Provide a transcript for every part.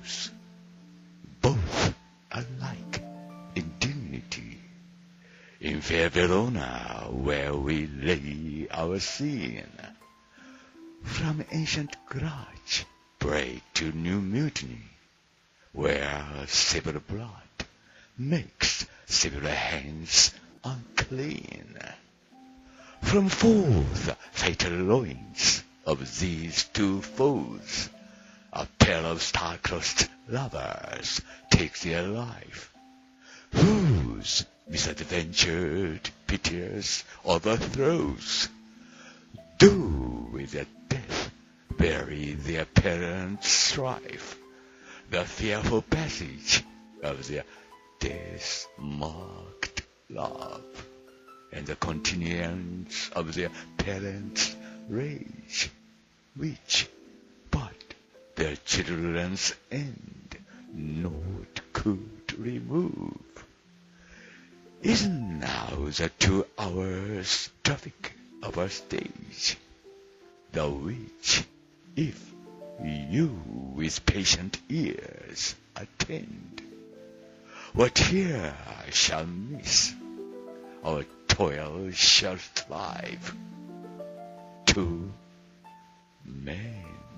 foes, both alike in dignity. In fair Verona, where we lay our scene, from ancient grudge break to new mutiny, where civil blood makes civil hands unclean. From forth fatal loins of these two foes, a pair of star-crossed lovers takes their life, whose misadventured piteous overthrows do with their death bury their parents' strife, the fearful passage of their death-marked love, and the continuance of their parents' rage, which but their children's end naught could remove. Is now the 2 hours traffic of our stage, the which, if you with patient ears attend, what here shall miss, our toil shall thrive to mend.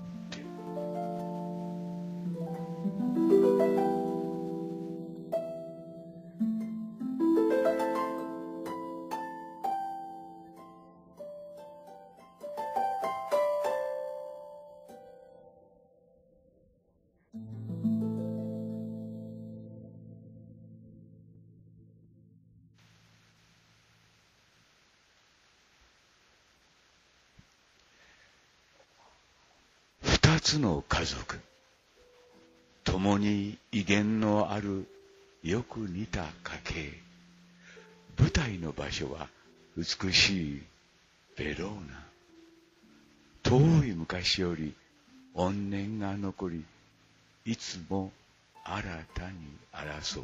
2つの家族、共に威厳のあるよく似た家系。舞台の場所は美しいベローナ。遠い昔より怨念が残り、いつも新たに争う。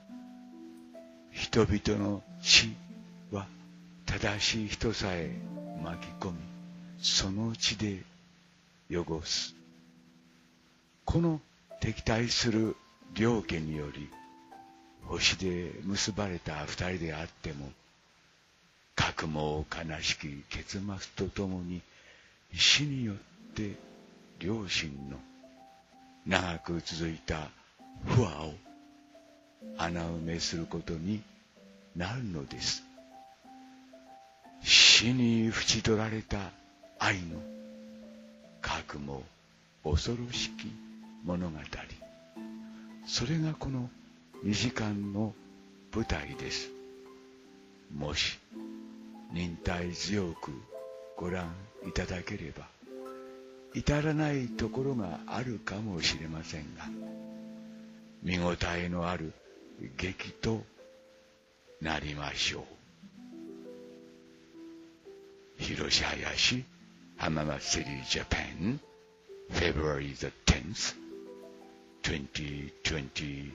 人々の血は正しい人さえ巻き込み、その血で汚す。この敵対する両家により、星で結ばれた二人であっても、かくも悲しき結末とともに、死によって両親の長く続いた不和を穴埋めすることになるのです。死に縁取られた愛のかくも恐ろしき物語。それがこの2時間の舞台です。もし忍耐強くご覧いただければ、至らないところがあるかもしれませんが、見応えのある劇となりましょう。広島市浜松 City, Japan, February the 10th, 2023.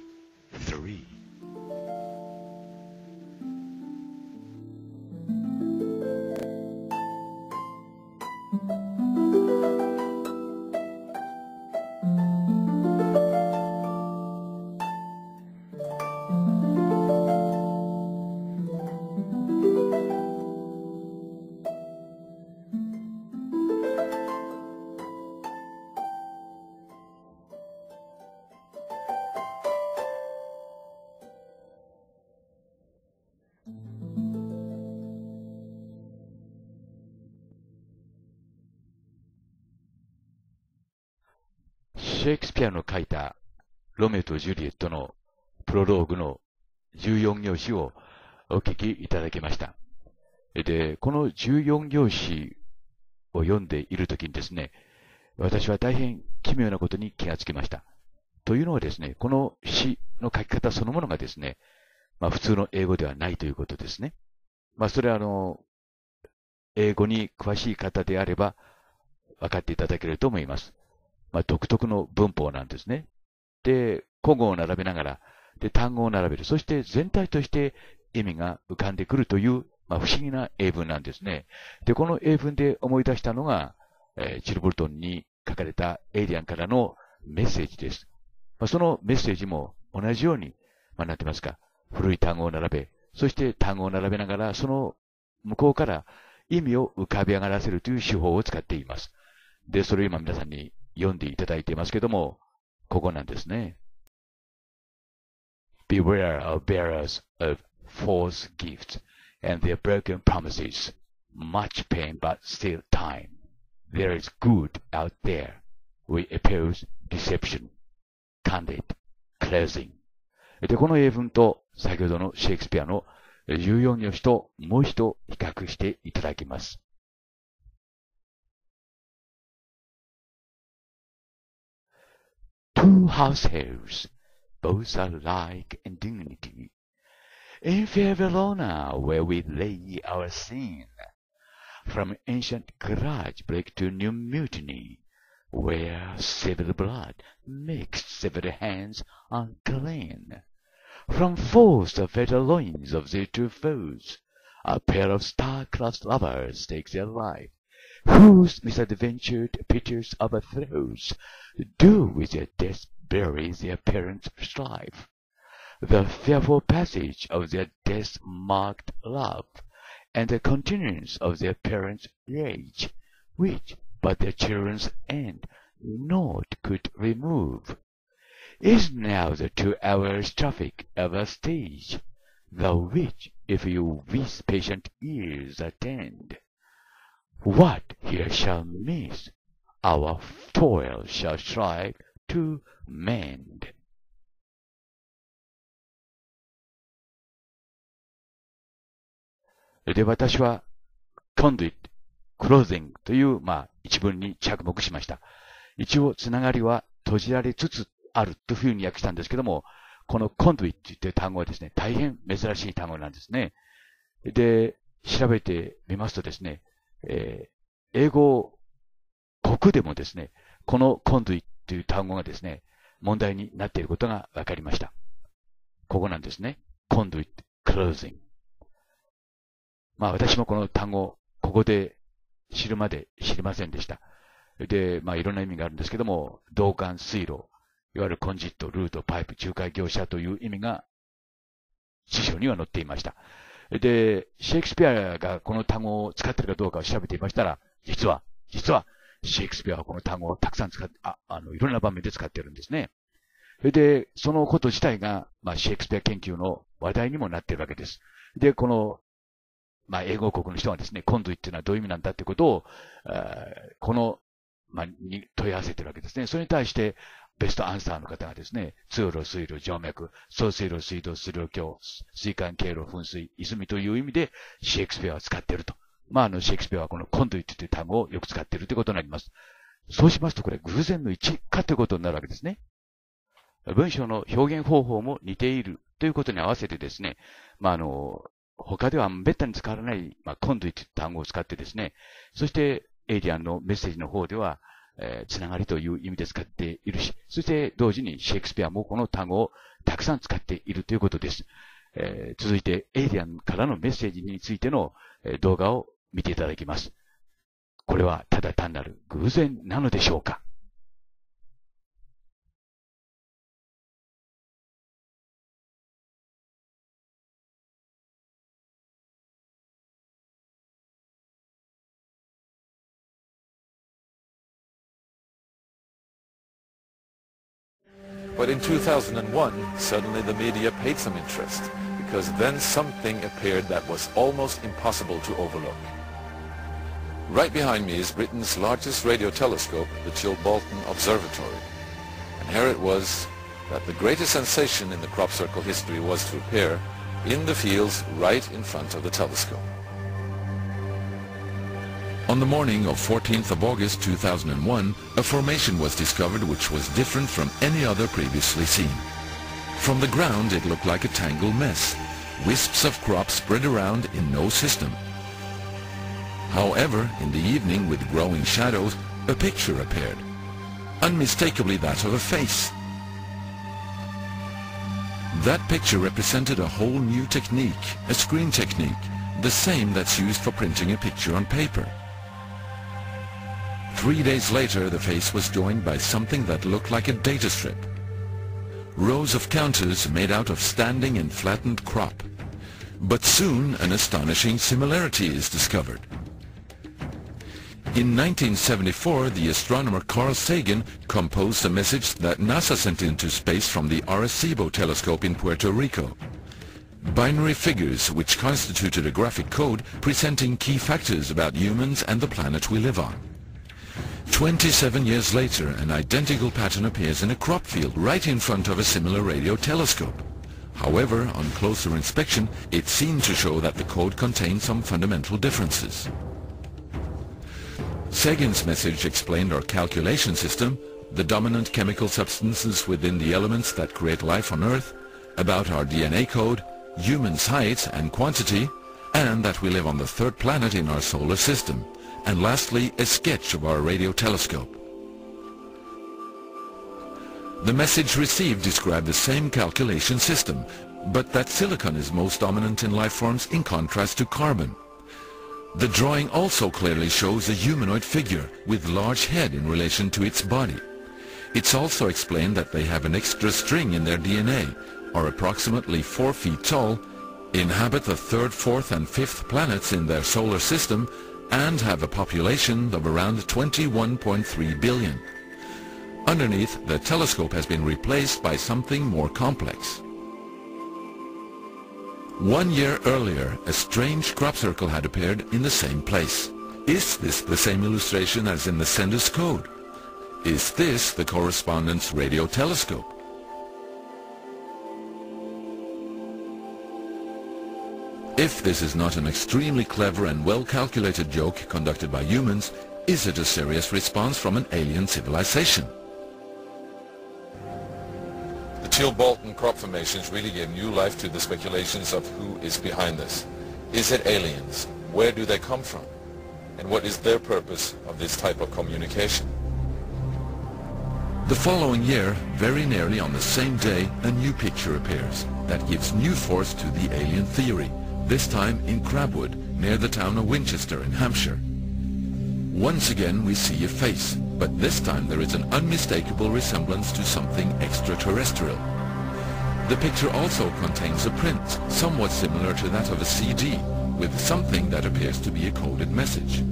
シェイクスピアの書いたロメオとジュリエットのプロローグの14行詞をお聞きいただきました。で、この14行詞を読んでいるときにですね、私は大変奇妙なことに気がつきました。というのはですね、この詩の書き方そのものがですね、普通の英語ではないということですね。それは英語に詳しい方であれば分かっていただけると思います。独特の文法なんですね。で、古語を並べながら、で、単語を並べる。そして全体として意味が浮かんでくるという、不思議な英文なんですね。で、この英文で思い出したのが、チル・ボルトンに書かれたエイリアンからのメッセージです。 そのメッセージも同じように、なんて言いますか、古い単語を並べ、そして単語を並べながら、その向こうから意味を浮かび上がらせるという手法を使っています。で、それを今皆さんに読んでいただいていますけども、ここなんですね。Beware of bearers of false gifts and their broken promises. Much pain but still time. There is good out there. We oppose deception. Candid. Closing. で、この英文と先ほどのシェイクスピアの14行詞ともう一度比較していただきます。Two households, both alike in dignity. In fair Verona, where we lay our sin, from ancient grudge break to new mutiny, where civil blood makes severed hands unclean. From foes the fatal loins of their two foes, a pair of star-crossed lovers take their life, whose misadventured pictures overthrows do with their death bury their parents' strife. The fearful passage of their death-marked love, and the continuance of their parents' rage, which but their children's end naught could remove, is now the 2 hours traffic of a stage, the which, if you with patient ears attend, what here shall miss, our toil shall strive to mend. で、私は、conduit, closing という、一文に着目しました。一応、つながりは閉じられつつあるというふうに訳したんですけども、この conduit という単語はですね、大変珍しい単語なんですね。で、調べてみますとですね、英語国でもですね、この conduit という単語がですね、問題になっていることが分かりました。ここなんですね。conduit, closing。私もこの単語、ここで知るまで知りませんでした。で、いろんな意味があるんですけども、導管、水路、いわゆるコンジット、ルート、パイプ、仲介業者という意味が辞書には載っていました。で、シェイクスピアがこの単語を使っているかどうかを調べていましたら、実は、シェイクスピアはこの単語をたくさん使って、いろんな場面で使っているんですね。で、そのこと自体が、シェイクスピア研究の話題にもなっているわけです。で、この、英語国の人はですね、コンドゥイっていうのはどういう意味なんだってことを、この、に問い合わせているわけですね。それに対して、ベストアンサーの方がですね、通路、水路、静脈、送水路、水道、水路橋、水管、経路、噴水、泉という意味で、シェイクスピアは使っていると。シェイクスピアはこのコンドゥイットという単語をよく使っているということになります。そうしますと、これ偶然の一致かということになるわけですね。文章の表現方法も似ているということに合わせてですね、他ではめったに使われない、コンドゥイットという単語を使ってですね、そして、エイリアンのメッセージの方では、つながりという意味で使っているし、そして同時にシェイクスピアもこの単語をたくさん使っているということです。続いて、エイリアンからのメッセージについての動画を見ていただきます。これはただ単なる偶然なのでしょうか ？But in 2001, suddenly the media paid some interest, because then something appeared that was almost impossible to overlook. Right behind me is Britain's largest radio telescope, the Chilbolton Observatory. And here it was that the greatest sensation in the crop circle history was to appear in the fields right in front of the telescope. On the morning of 14th of August 2001, a formation was discovered which was different from any other previously seen. From the ground it looked like a tangled mess, wisps of crops spread around in no system. However, in the evening with growing shadows, a picture appeared, unmistakably that of a face. That picture represented a whole new technique, a screen technique, the same that's used for printing a picture on paper. 3 days later, the face was joined by something that looked like a data strip. rows of counters made out of standing and flattened crop. But soon an astonishing similarity is discovered. In 1974, the astronomer Carl Sagan composed a message that NASA sent into space from the Arecibo telescope in Puerto Rico. Binary figures which constituted a graphic code presenting key factors about humans and the planet we live on. 27 years later, an identical pattern appears in a crop field right in front of a similar radio telescope. However, on closer inspection, it seemed to show that the code contained some fundamental differences. Sagan's message explained our calculation system, the dominant chemical substances within the elements that create life on Earth, about our DNA code, humans' height and quantity, and that we live on the third planet in our solar system, and lastly, a sketch of our radio telescope. The message received described the same calculation system, but that silicon is most dominant in life forms in contrast to carbon. The drawing also clearly shows a humanoid figure with large head in relation to its body. It's also explained that they have an extra string in their DNA, are approximately 4 feet tall, inhabit the third, fourth and fifth planets in their solar system, and have a population of around 21.3 billion. Underneath, the telescope has been replaced by something more complex. 1 year earlier, a strange crop circle had appeared in the same place. Is this the same illustration as in the sender's code? Is this the correspondent's radio telescope? If this is not an extremely clever and well-calculated joke conducted by humans, is it a serious response from an alien civilization? The Teal-Bolton crop formations really gave new life to the speculations of who is behind this. Is it aliens? Where do they come from? And what is their purpose of this type of communication? The following year, very nearly on the same day, a new picture appears that gives new force to the alien theory, this time in Crabwood, near the town of Winchester in Hampshire. Once again we see a face, but this time there is an unmistakable resemblance to something extraterrestrial. The picture also contains a print, somewhat similar to that of a CD, with something that appears to be a coded message.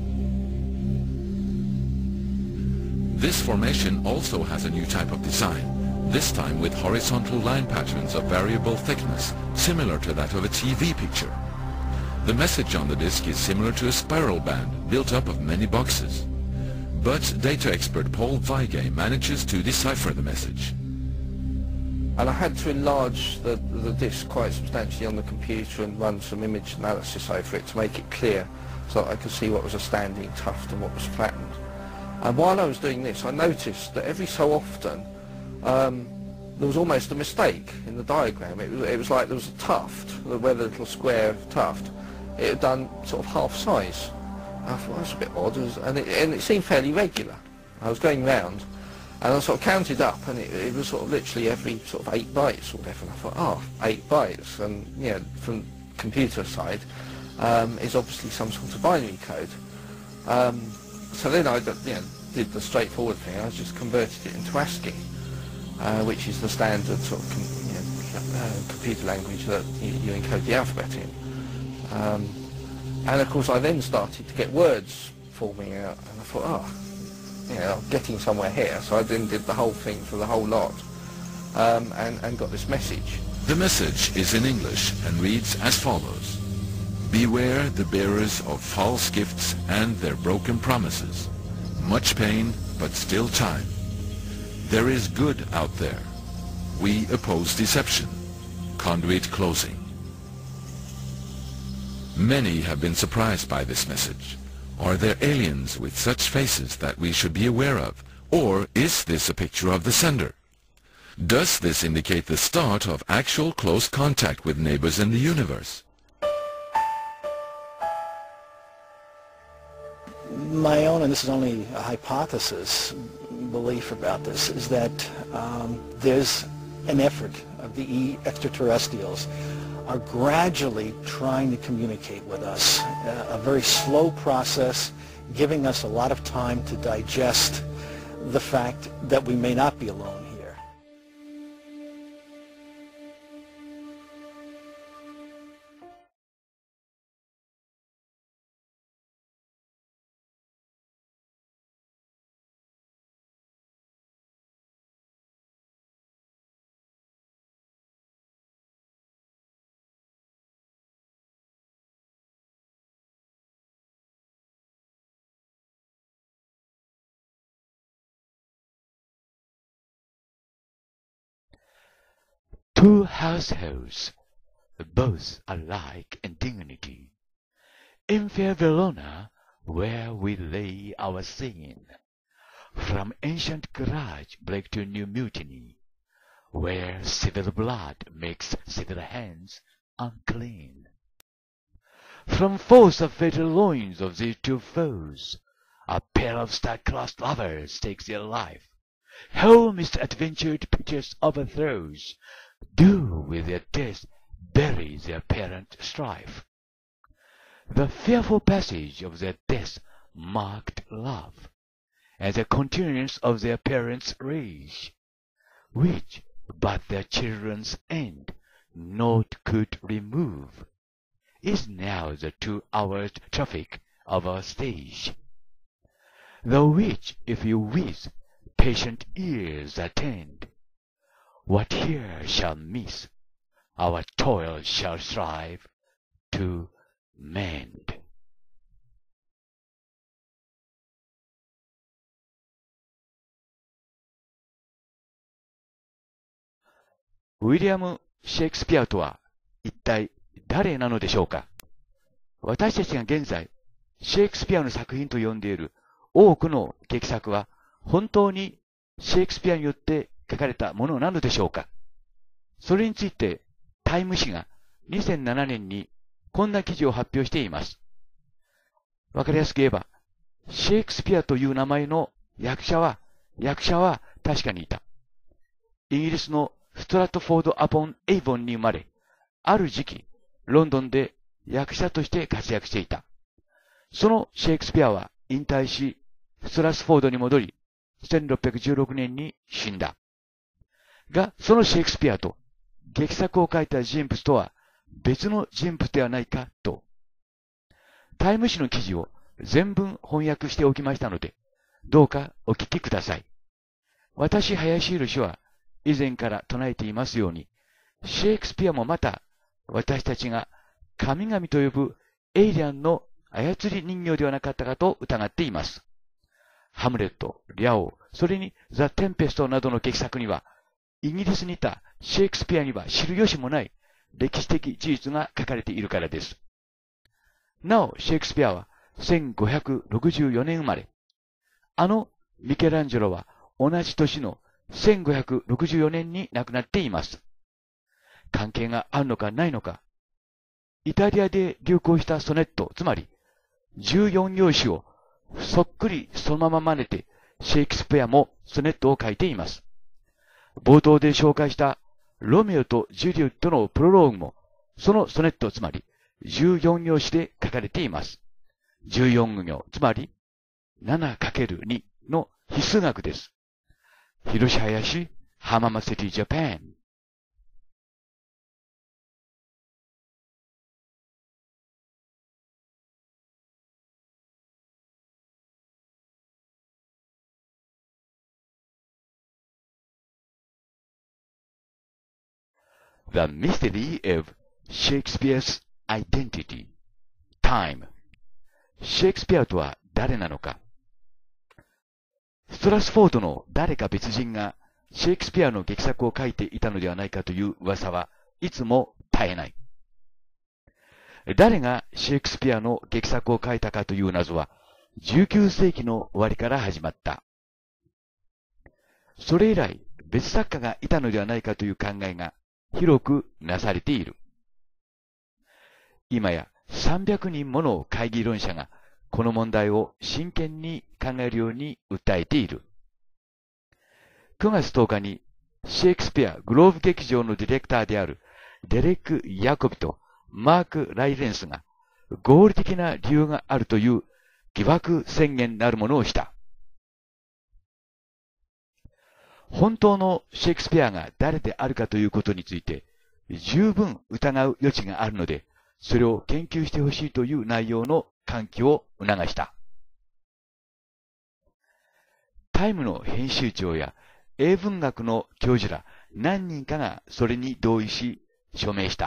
This formation also has a new type of design, this time with horizontal line patterns of variable thickness, similar to that of a TV picture. The message on the disc is similar to a spiral band built up of many boxes. But data expert Paul Weige manages to decipher the message. And I had to enlarge the disc quite substantially on the computer and run some image analysis over it to make it clear so that I could see what was a standing tuft and what was flattened. And while I was doing this, I noticed that every so often there was almost a mistake in the diagram. It was like there was a tuft, where the little square tuft, it had done sort of half size. I thought, that's a bit odd, and it seemed fairly regular. I was going round, and I sort of counted up, and it was sort of literally every sort of 8 bytes or whatever. And I thought, oh, 8 bytes, and yeah, from computer side, is obviously some sort of binary code. So then I did the straightforward thing. I just converted it into ASCII, which is the standard sort of computer language that you encode the alphabet in. And of course I then started to get words forming out, and I thought, oh, I'm getting somewhere here. So I then did the whole thing for the whole lot, and got this message. The message is in English and reads as follows: Beware the bearers of false gifts and their broken promises. Much pain, but still time. There is good out there. We oppose deception. Conduit closing. Many have been surprised by this message. Are there aliens with such faces that we should be aware of? Or is this a picture of the sender? Does this indicate the start of actual close contact with neighbors in the universe? My own, and this is only a hypothesis, belief about this, is that there's an effort of the extraterrestrials are gradually trying to communicate with us. A very slow process, giving us a lot of time to digest the fact that we may not be alone here. Two households, both alike in dignity, in fair Verona, where we lay our sin, from ancient grudge break to new mutiny, where civil blood makes civil hands unclean. From force of fatal loins of these two foes, a pair of star-crossed lovers takes their life. Whole misadventured piteous overthrows do with their death bury their parent strife. The fearful passage of their death marked love, and the continuance of their parents' rage, which but their children's end naught could remove, is now the 2 hours traffic of our stage. The which, if you with patient ears attend, what here shall miss, our toil shall strive to mend. ウィリアム・シェイクスピアとは一体誰なのでしょうか。私たちが現在、シェイクスピアの作品と呼んでいる多くの劇作は本当にシェイクスピアによって書かれたものなのでしょうか。それについてタイム誌が2007年にこんな記事を発表しています。わかりやすく言えば、シェイクスピアという名前の役者は確かにいた。イギリスのストラットフォード・アポン・エイボンに生まれ、ある時期、ロンドンで役者として活躍していた。そのシェイクスピアは引退し、ストラスフォードに戻り、1616年に死んだ。が、そのシェイクスピアと劇作を書いた人物とは別の人物ではないかと。タイム誌の記事を全文翻訳しておきましたので、どうかお聞きください。私、林宏は以前から唱えていますように、シェイクスピアもまた私たちが神々と呼ぶエイリアンの操り人形ではなかったかと疑っています。ハムレット、リャオ、それにザ・テンペストなどの劇作には、イギリスにいたシェイクスピアには知る由もない歴史的事実が書かれているからです。なお、シェイクスピアは1564年生まれ。あのミケランジェロは同じ年の1564年に亡くなっています。関係があるのかないのか。イタリアで流行したソネット、つまり14行詩をそっくりそのまま真似て、シェイクスピアもソネットを書いています。冒頭で紹介したロメオとジュリエットのプロローグも、そのソネット、つまり14行詩で書かれています。14行、つまり 7×2 の必須学です。広島林、浜松シティジャパン。The mystery of Shakespeare's identity. Time. シェイクスピアとは誰なのか。ストラスフォードの誰か別人がシェイクスピアの劇作を書いていたのではないかという噂はいつも絶えない。誰がシェイクスピアの劇作を書いたかという謎は19世紀の終わりから始まった。それ以来別作家がいたのではないかという考えが広くなされている。今や300人もの会議論者がこの問題を真剣に考えるように訴えている。9月10日にシェイクスピアグローブ劇場のディレクターであるデレック・ヤコビとマーク・ライレンスが合理的な理由があるという疑惑宣言なるものをした。本当のシェイクスピアが誰であるかということについて十分疑う余地があるので、それを研究してほしいという内容の喚起を促した。タイムの編集長や英文学の教授ら何人かがそれに同意し署名した。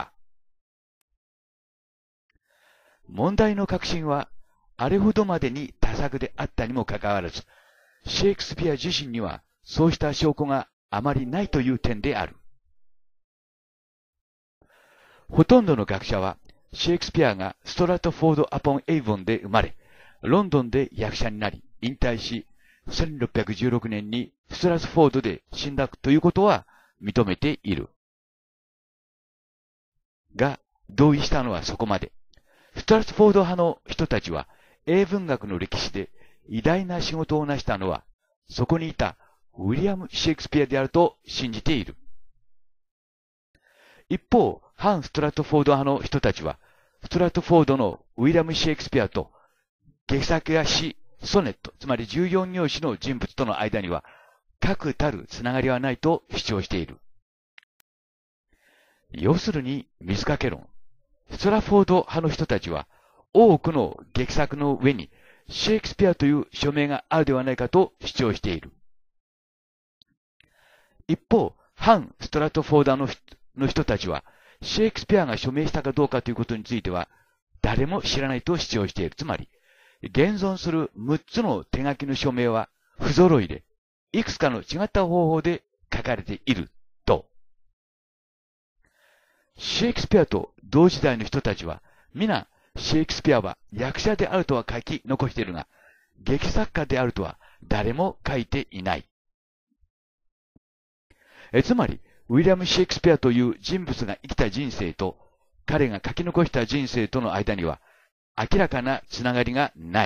問題の核心はあれほどまでに多作であったにもかかわらず、シェイクスピア自身にはそうした証拠があまりないという点である。 ほとんどの学者は、シェイクスピアがストラトフォード・アポン・エイボンで生まれ、ロンドンで役者になり、引退し、1616年にストラスフォードで死んだということは認めている。が、同意したのはそこまで。ストラスフォード派の人たちは、英文学の歴史で偉大な仕事を成したのは、そこにいたウィリアム・シェイクスピアであると信じている。一方、反ストラトフォード派の人たちは、ストラトフォードのウィリアム・シェイクスピアと、劇作や詩、ソネット、つまり14行詩の人物との間には、確たるつながりはないと主張している。要するに、水掛け論。ストラフォード派の人たちは、多くの劇作の上に、シェイクスピアという署名があるではないかと主張している。一方、反ストラトフォード派の人たちは、シェイクスピアが署名したかどうかということについては、誰も知らないと主張している。つまり、現存する6つの手書きの署名は不揃いで、いくつかの違った方法で書かれていると。シェイクスピアと同時代の人たちは、皆、シェイクスピアは役者であるとは書き残しているが、劇作家であるとは誰も書いていない。つまり、ウィリアム・シェイクスピアという人物が生きた人生と、彼が書き残した人生との間には、明らかなつながりがない。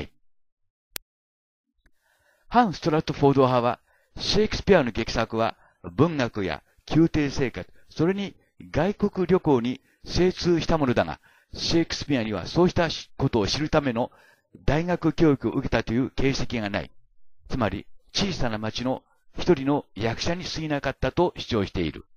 反ストラトフォード派は、シェイクスピアの劇作は文学や宮廷生活、それに外国旅行に精通したものだが、シェイクスピアにはそうしたことを知るための大学教育を受けたという形跡がない。つまり、小さな町の一人の役者に過ぎなかったと主張している。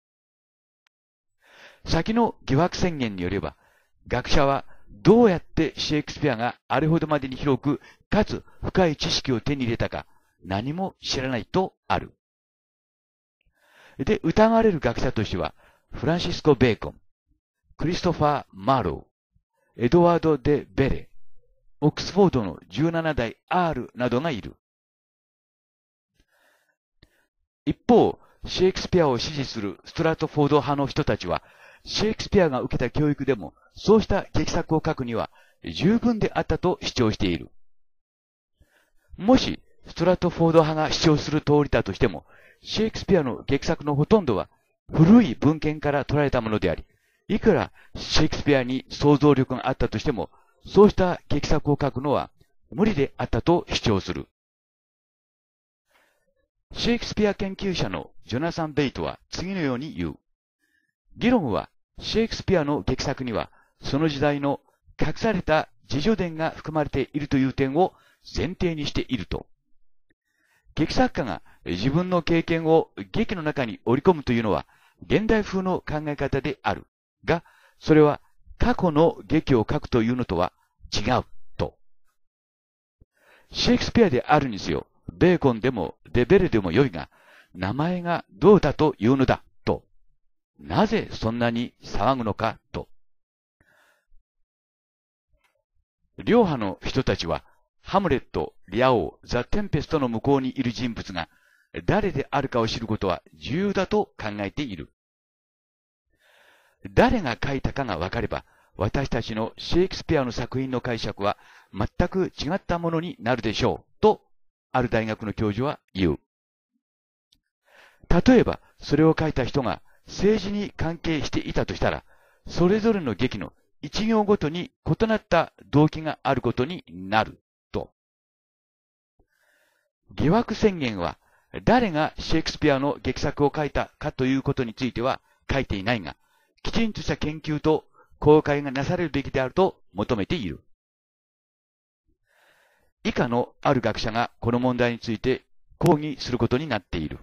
先の疑惑宣言によれば、学者はどうやってシェイクスピアがあれほどまでに広く、かつ深い知識を手に入れたか、何も知らないとある。で、疑われる学者としては、フランシスコ・ベーコン、クリストファー・マーロー、エドワード・デ・ベレ、オックスフォードの17代 R などがいる。一方、シェイクスピアを支持するストラトフォード派の人たちは、シェイクスピアが受けた教育でも、そうした劇作を書くには十分であったと主張している。もし、ストラトフォード派が主張する通りだとしても、シェイクスピアの劇作のほとんどは古い文献から取られたものであり、いくらシェイクスピアに想像力があったとしても、そうした劇作を書くのは無理であったと主張する。シェイクスピア研究者のジョナサン・ベイトは次のように言う。議論は、シェイクスピアの劇作には、その時代の隠された自叙伝が含まれているという点を前提にしていると。劇作家が自分の経験を劇の中に織り込むというのは、現代風の考え方である。が、それは過去の劇を書くというのとは違うと。シェイクスピアであるにせよ、ベーコンでもデベレでもよいが、名前がどうだというのだと。なぜそんなに騒ぐのかと。両派の人たちは、ハムレット、リア王、ザ・テンペストの向こうにいる人物が誰であるかを知ることは重要だと考えている。誰が書いたかが分かれば、私たちのシェイクスピアの作品の解釈は全く違ったものになるでしょう、と、ある大学の教授は言う。例えば、それを書いた人が政治に関係していたとしたら、それぞれの劇の一行ごとに異なった動機があることになる、と。疑惑宣言は、誰がシェイクスピアの劇作を書いたかということについては書いていないが、きちんとした研究と公開がなされるべきであると求めている。以下のある学者がこの問題について抗議することになっている。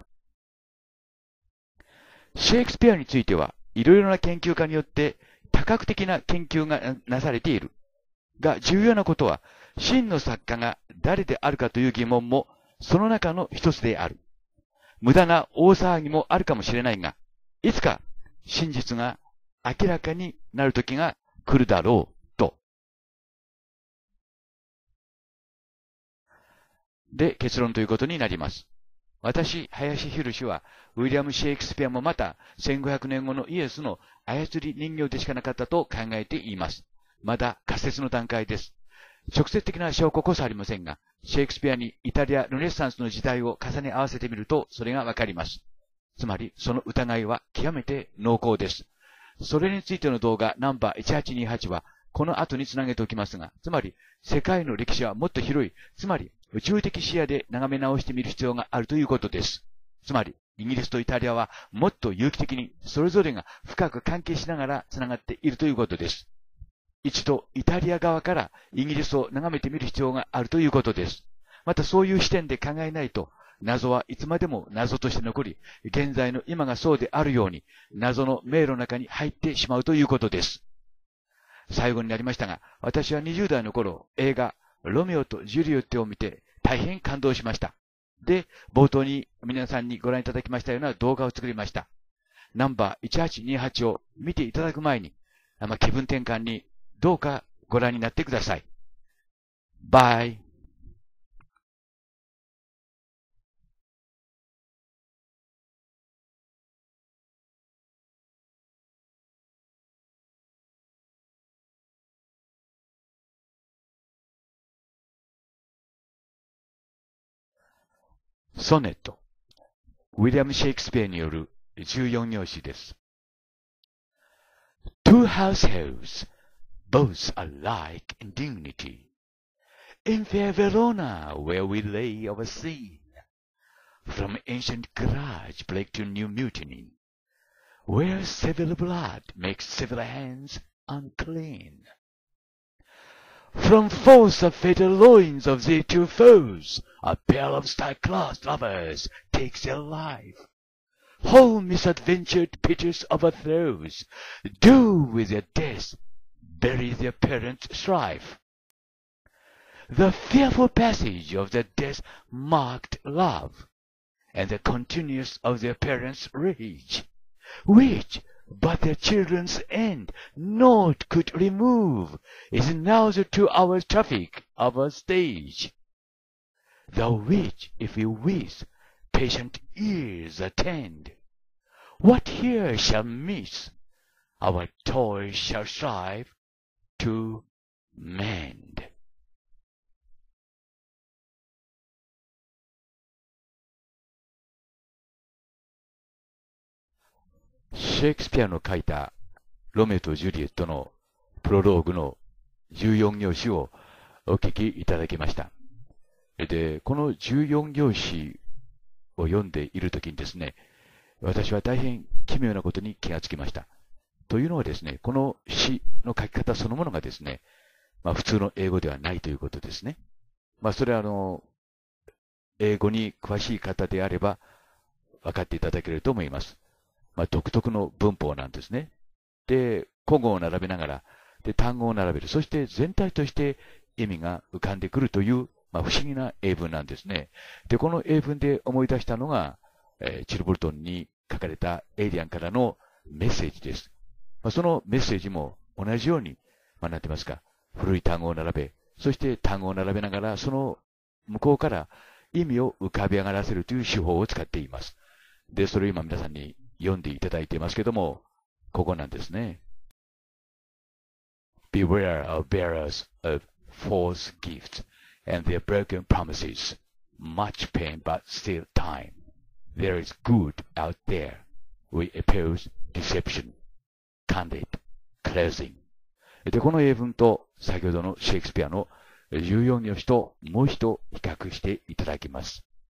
シェイクスピアについては、いろいろな研究家によって多角的な研究がなされている。が、重要なことは、真の作家が誰であるかという疑問もその中の一つである。無駄な大騒ぎもあるかもしれないが、いつか真実が明らかになる時が来るだろうと。で、結論ということになります。 私、林博は、ウィリアム・シェイクスピアもまた、1500年後のイエスの操り人形でしかなかったと考えています。まだ仮説の段階です。直接的な証拠こそありませんが、シェイクスピアにイタリア・ルネッサンスの時代を重ね合わせてみると、それがわかります。つまり、その疑いは極めて濃厚です。それについての動画ナンバー1828は、この後につなげておきますが、つまり、世界の歴史はもっと広い、つまり、宇宙的視野で眺め直してみる必要があるということです。つまり、イギリスとイタリアはもっと有機的に、それぞれが深く関係しながらつながっているということです。一度、イタリア側からイギリスを眺めてみる必要があるということです。またそういう視点で考えないと、謎はいつまでも謎として残り、現在の今がそうであるように、謎の迷路の中に入ってしまうということです。最後になりましたが、私は20代の頃、映画、ロミオとジュリエットを見て大変感動しました。で、冒頭に皆さんにご覧いただきましたような動画を作りました。ナンバー1828を見ていただく前に、気分転換にどうかご覧になってください。バイ。ソネット。ウィリアム・シェイクスピアによる14行詩です。Two households, both alike in dignity, in fair Verona where we lay our scene, from ancient garage plague to new mutiny, where civil blood makes civil hands unclean. From force of fatal loins of the two foes, a pair of star-classed lovers takes their life. Whole misadventured pitchers overthrows, do with their death bury their parents' strife. The fearful passage of their death-marked love, and the continuance of their parents' rage, which but their children's end naught could remove, is now the 2 hours traffic of a stage. The which, if we with patient ears attend, what here shall miss, our toys shall strive to mend. シェイクスピアの書いたロメオとジュリエットのプロローグの14行詩をお聞きいただきました。で、この14行詩を読んでいるときにですね、私は大変奇妙なことに気がつきました。というのはですね、この詩の書き方そのものがですね、普通の英語ではないということですね。それは英語に詳しい方であれば分かっていただけると思います。独特の文法なんですね。で、古語を並べながら、で、単語を並べる。そして全体として意味が浮かんでくるという、不思議な英文なんですね。で、この英文で思い出したのが、チルボルトンに書かれたエイリアンからのメッセージです。そのメッセージも同じように、なんて言いますか、古い単語を並べ、そして単語を並べながら、その向こうから意味を浮かび上がらせるという手法を使っています。で、それを今皆さんに読んでいただいていますけども、ここなんですね。Beware of bearers of false gifts and their broken promises. Much pain but still time. There is good out there. We oppose deception. Candid closing. で、この英文と先ほどのシェイクスピアの14行詩ともう一度比較していただきます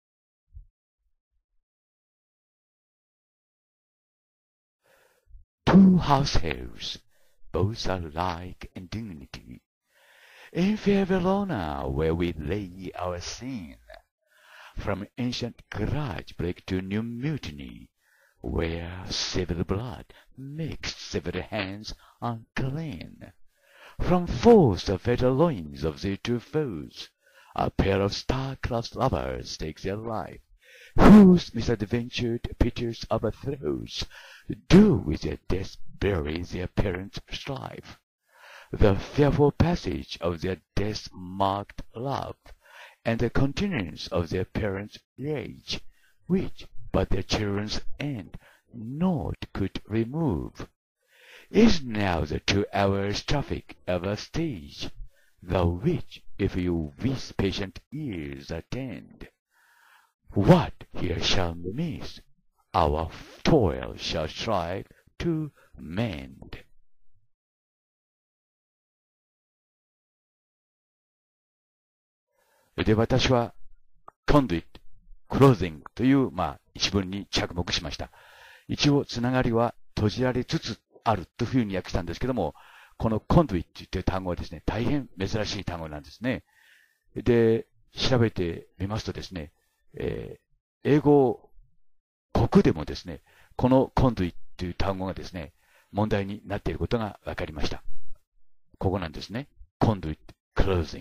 。Two households, both alike in dignity, in fair Verona where we lay our scene, from ancient grudge break to new mutiny, where civil blood makes civil hands unclean, from force of fatal loins of the two foes, a pair of star-crossed lovers take their life, whose misadventured pitchers overthrows, do with their death bury their parents' strife. The fearful passage of their death-marked love, and the continuance of their parents' rage, which but their children's end naught could remove, is now the 2 hours traffic of a stage, the which, if you with patient ears attend, what here shall miss, our toil shall strive to mend. で、私は、conduit, closing という、一文に着目しました。一応、つながりは閉じられつつあるというふうに訳したんですけども、この conduit という単語はですね、大変珍しい単語なんですね。で、調べてみますとですね、英語国でもですね、この conduit という単語がですね、問題になっていることが分かりました。ここなんですね。conduit, closing。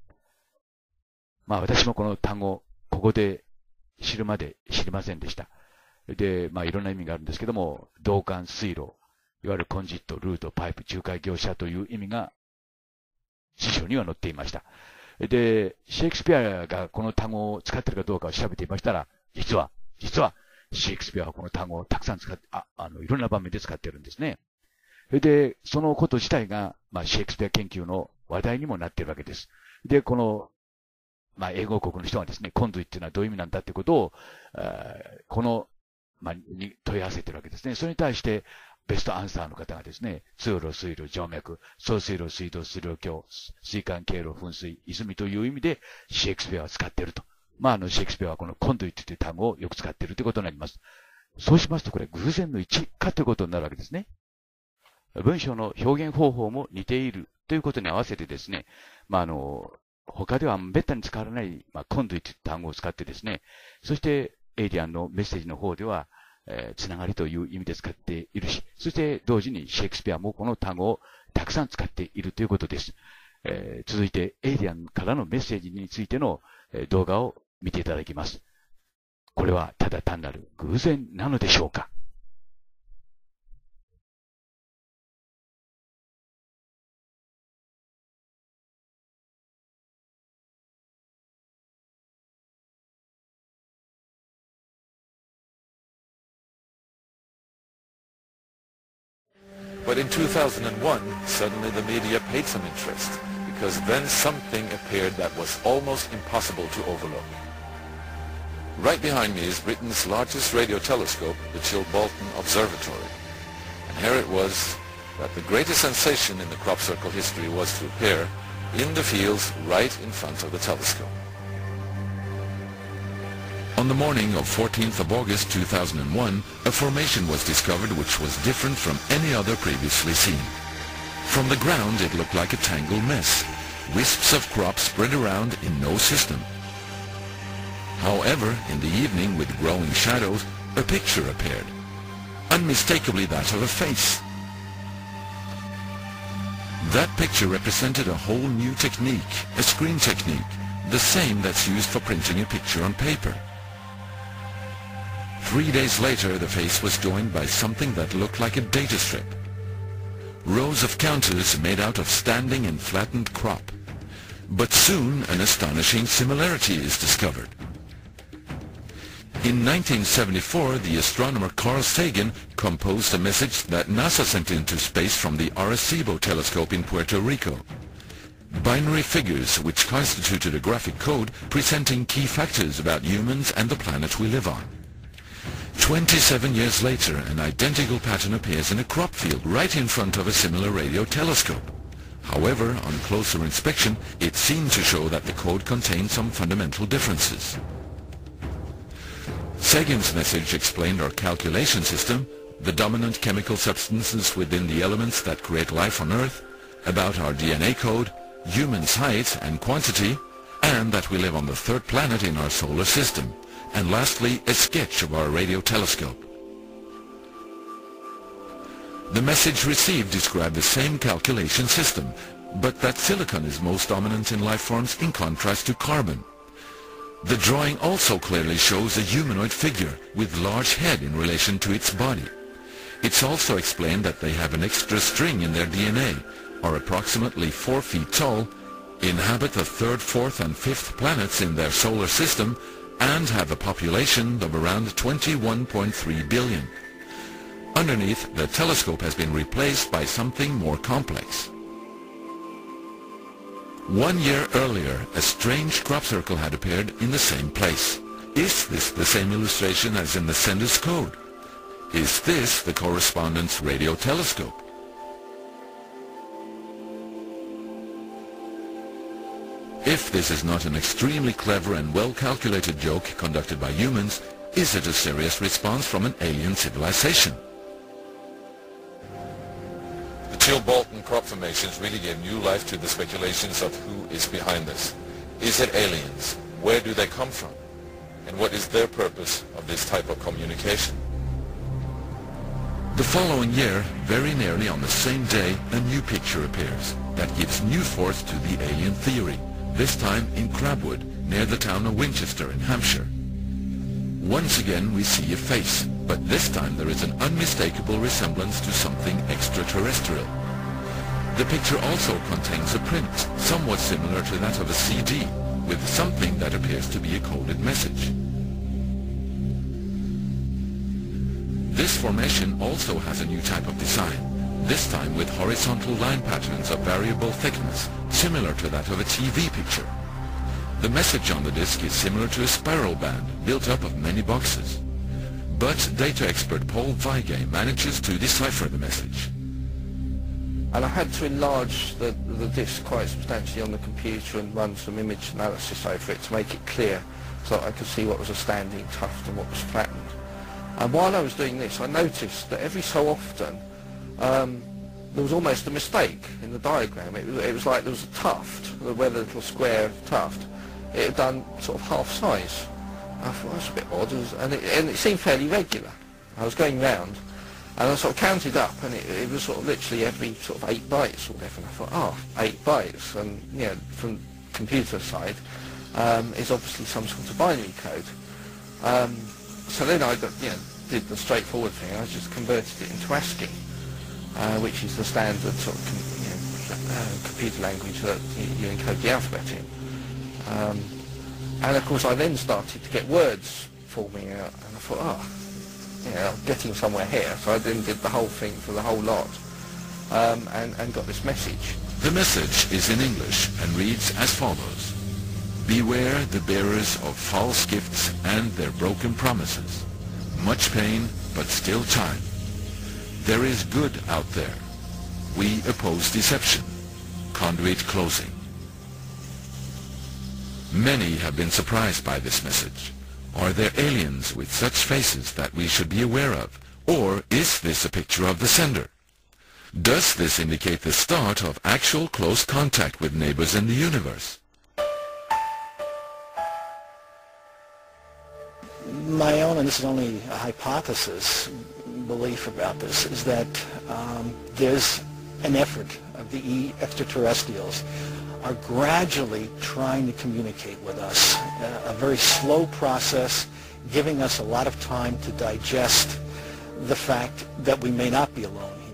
私もこの単語、ここで知るまで知りませんでした。で、いろんな意味があるんですけども、導管、水路、いわゆるコンジット、ルート、パイプ、仲介業者という意味が辞書には載っていました。で、シェイクスピアがこの単語を使っているかどうかを調べていましたら、実は、シェイクスピアはこの単語をたくさん使って、いろんな場面で使っているんですね。で、そのこと自体が、シェイクスピア研究の話題にもなっているわけです。で、この、英語国の人がですね、コンドゥイっていうのはどういう意味なんだってことを、この、に問い合わせているわけですね。それに対して、ベストアンサーの方がですね、通路、水路、静脈、送水路、水道、水路橋、水管、経路、噴水、泉という意味で、シェイクスピアは使っていると。シェイクスピアはこのコンドゥイという単語をよく使っているということになります。そうしますと、これ偶然の一致かということになるわけですね。文章の表現方法も似ているということに合わせてですね、他ではめったに使われない、コンドゥイという単語を使ってですね、そして、エイリアンのメッセージの方では、つながりという意味で使っているし、そして同時にシェイクスピアもこの単語をたくさん使っているということです。続いて、エイリアンからのメッセージについての動画を見ていただきます。これはただ単なる偶然なのでしょうか ？But in 2001, suddenly the media paid some interest, because then something appeared that was almost impossible to overlook. Right behind me is Britain's largest radio telescope, the Chilbolton Observatory. And here it was that the greatest sensation in the crop circle history was to appear in the fields right in front of the telescope. On the morning of 14th of August 2001, a formation was discovered which was different from any other previously seen. From the ground it looked like a tangled mess, wisps of crop spread around in no system. However, in the evening with growing shadows, a picture appeared, unmistakably that of a face. That picture represented a whole new technique, a screen technique, the same that's used for printing a picture on paper. 3 days later, the face was joined by something that looked like a data strip. Rows of counters made out of standing and flattened crop. But soon an astonishing similarity is discovered. In 1974, the astronomer Carl Sagan composed a message that NASA sent into space from the Arecibo telescope in Puerto Rico. Binary figures which constituted a graphic code presenting key factors about humans and the planet we live on. 27 years later, an identical pattern appears in a crop field right in front of a similar radio telescope. However, on closer inspection, it seemed to show that the code contained some fundamental differences. Sagan's message explained our calculation system, the dominant chemical substances within the elements that create life on Earth, about our DNA code, humans' height and quantity, and that we live on the third planet in our solar system. And lastly, a sketch of our radio telescope. The message received described the same calculation system, but that silicon is most dominant in life forms in contrast to carbon. The drawing also clearly shows a humanoid figure with large head in relation to its body. It's also explained that they have an extra string in their DNA, are approximately 4 feet tall, inhabit the third, fourth and fifth planets in their solar system, and have a population of around 21.3 billion. Underneath, the telescope has been replaced by something more complex. 1 year earlier, a strange crop circle had appeared in the same place. Is this the same illustration as in the sender's code? Is this the correspondence radio telescope? If this is not an extremely clever and well-calculated joke conducted by humans, is it a serious response from an alien civilization? The Till-Bolton crop formations really gave new life to the speculations of who is behind this. Is it aliens? Where do they come from? And what is their purpose of this type of communication? The following year, very nearly on the same day, a new picture appears that gives new force to the alien theory, this time in Crabwood, near the town of Winchester in Hampshire. Once again we see a face, but this time there is an unmistakable resemblance to something extraterrestrial. The picture also contains a print, somewhat similar to that of a CD, with something that appears to be a coded message. This formation also has a new type of design, this time with horizontal line patterns of variable thickness, similar to that of a TV picture. The message on the disc is similar to a spiral band built up of many boxes. But data expert Paul Weige manages to decipher the message. And I had to enlarge the disc quite substantially on the computer and run some image analysis over it to make it clear so that I could see what was a standing tuft and what was flattened. And while I was doing this, I noticed that every so often there was almost a mistake in the diagram. It was like there was a tuft, where the little square tuft, it had done sort of half size. I thought, that's a bit odd, and it seemed fairly regular. I was going round, and I sort of counted up, and it was sort of literally every sort of 8 bytes or whatever, and I thought, oh, 8 bytes, and you know, from computer side, is obviously some sort of binary code. So then I did the straightforward thing. I just converted it into ASCII, which is the standard sort of computer language that you encode the alphabet in. And of course I then started to get words forming out, and I thought, I'm getting somewhere here. So I then did the whole thing for the whole lot, and got this message. The message is in English and reads as follows: Beware the bearers of false gifts and their broken promises. Much pain, but still time. There is good out there. We oppose deception. Conduit closing. Many have been surprised by this message. Are there aliens with such faces that we should be aware of? Or is this a picture of the sender? Does this indicate the start of actual close contact with neighbors in the universe? My own, and this is only a hypothesis, belief about this, is that there's an effort of the extraterrestrials are gradually trying to communicate with us. A very slow process, giving us a lot of time to digest the fact that we may not be alone here.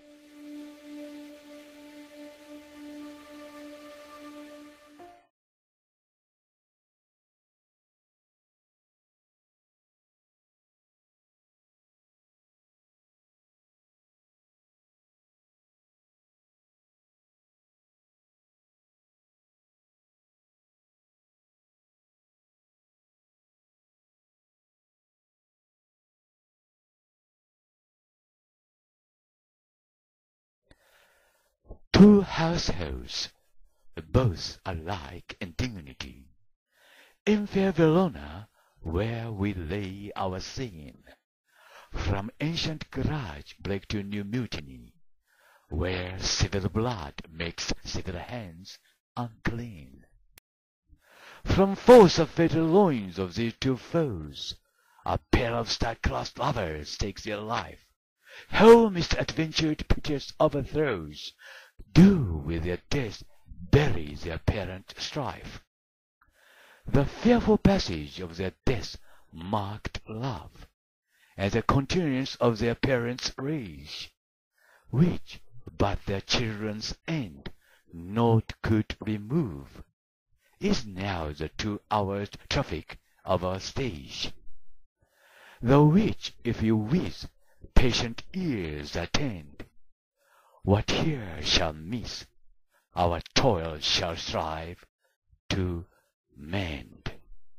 Two households, both alike in dignity, in fair Verona, where we lay our scene, from ancient garage break to new mutiny, where civil blood makes civil hands unclean. From force of fatal loins of these two foes, a pair of star-crossed lovers takes their life. Whole misadventured piteous overthrows do with their death bury their parent strife. The fearful passage of their death marked love, and the continuance of their parents' rage, which but their children's end naught could remove, is now the 2 hours traffic of our stage. The which, if you with patient ears attend, what here shall miss, our toil shall strive to mend.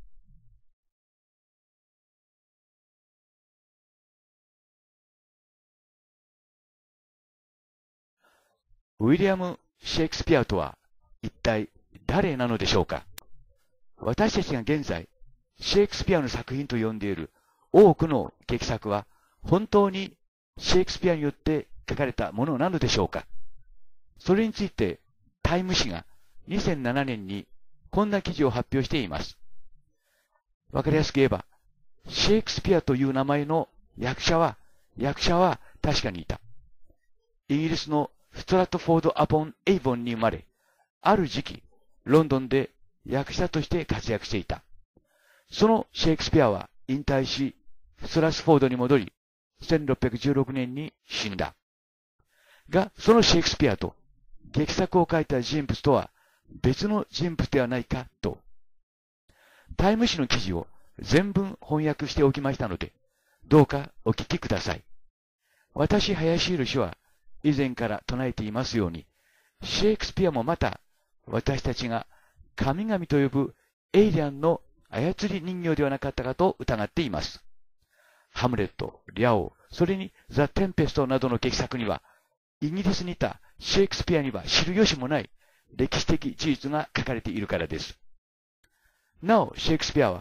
ウィリアム・シェイクスピアとは一体誰なのでしょうか。私たちが現在、シェイクスピアの作品と呼んでいる多くの劇作は本当にシェイクスピアによって書かれたものなのでしょうか。それについてタイム誌が2007年にこんな記事を発表しています。わかりやすく言えば、シェイクスピアという名前の役者は確かにいた。イギリスのストラトフォード・アポン・エイボンに生まれ、ある時期、ロンドンで役者として活躍していた。そのシェイクスピアは引退し、ストラスフォードに戻り、1616年に死んだ。が、そのシェイクスピアと劇作を書いた人物とは別の人物ではないかと。タイム誌の記事を全文翻訳しておきましたので、どうかお聞きください。私、林宏は以前から唱えていますように、シェイクスピアもまた私たちが神々と呼ぶエイリアンの操り人形ではなかったかと疑っています。ハムレット、リャオ、それにザ・テンペストなどの劇作には、イギリスにいたシェイクスピアには知る由もない歴史的事実が書かれているからです。なお、シェイクスピアは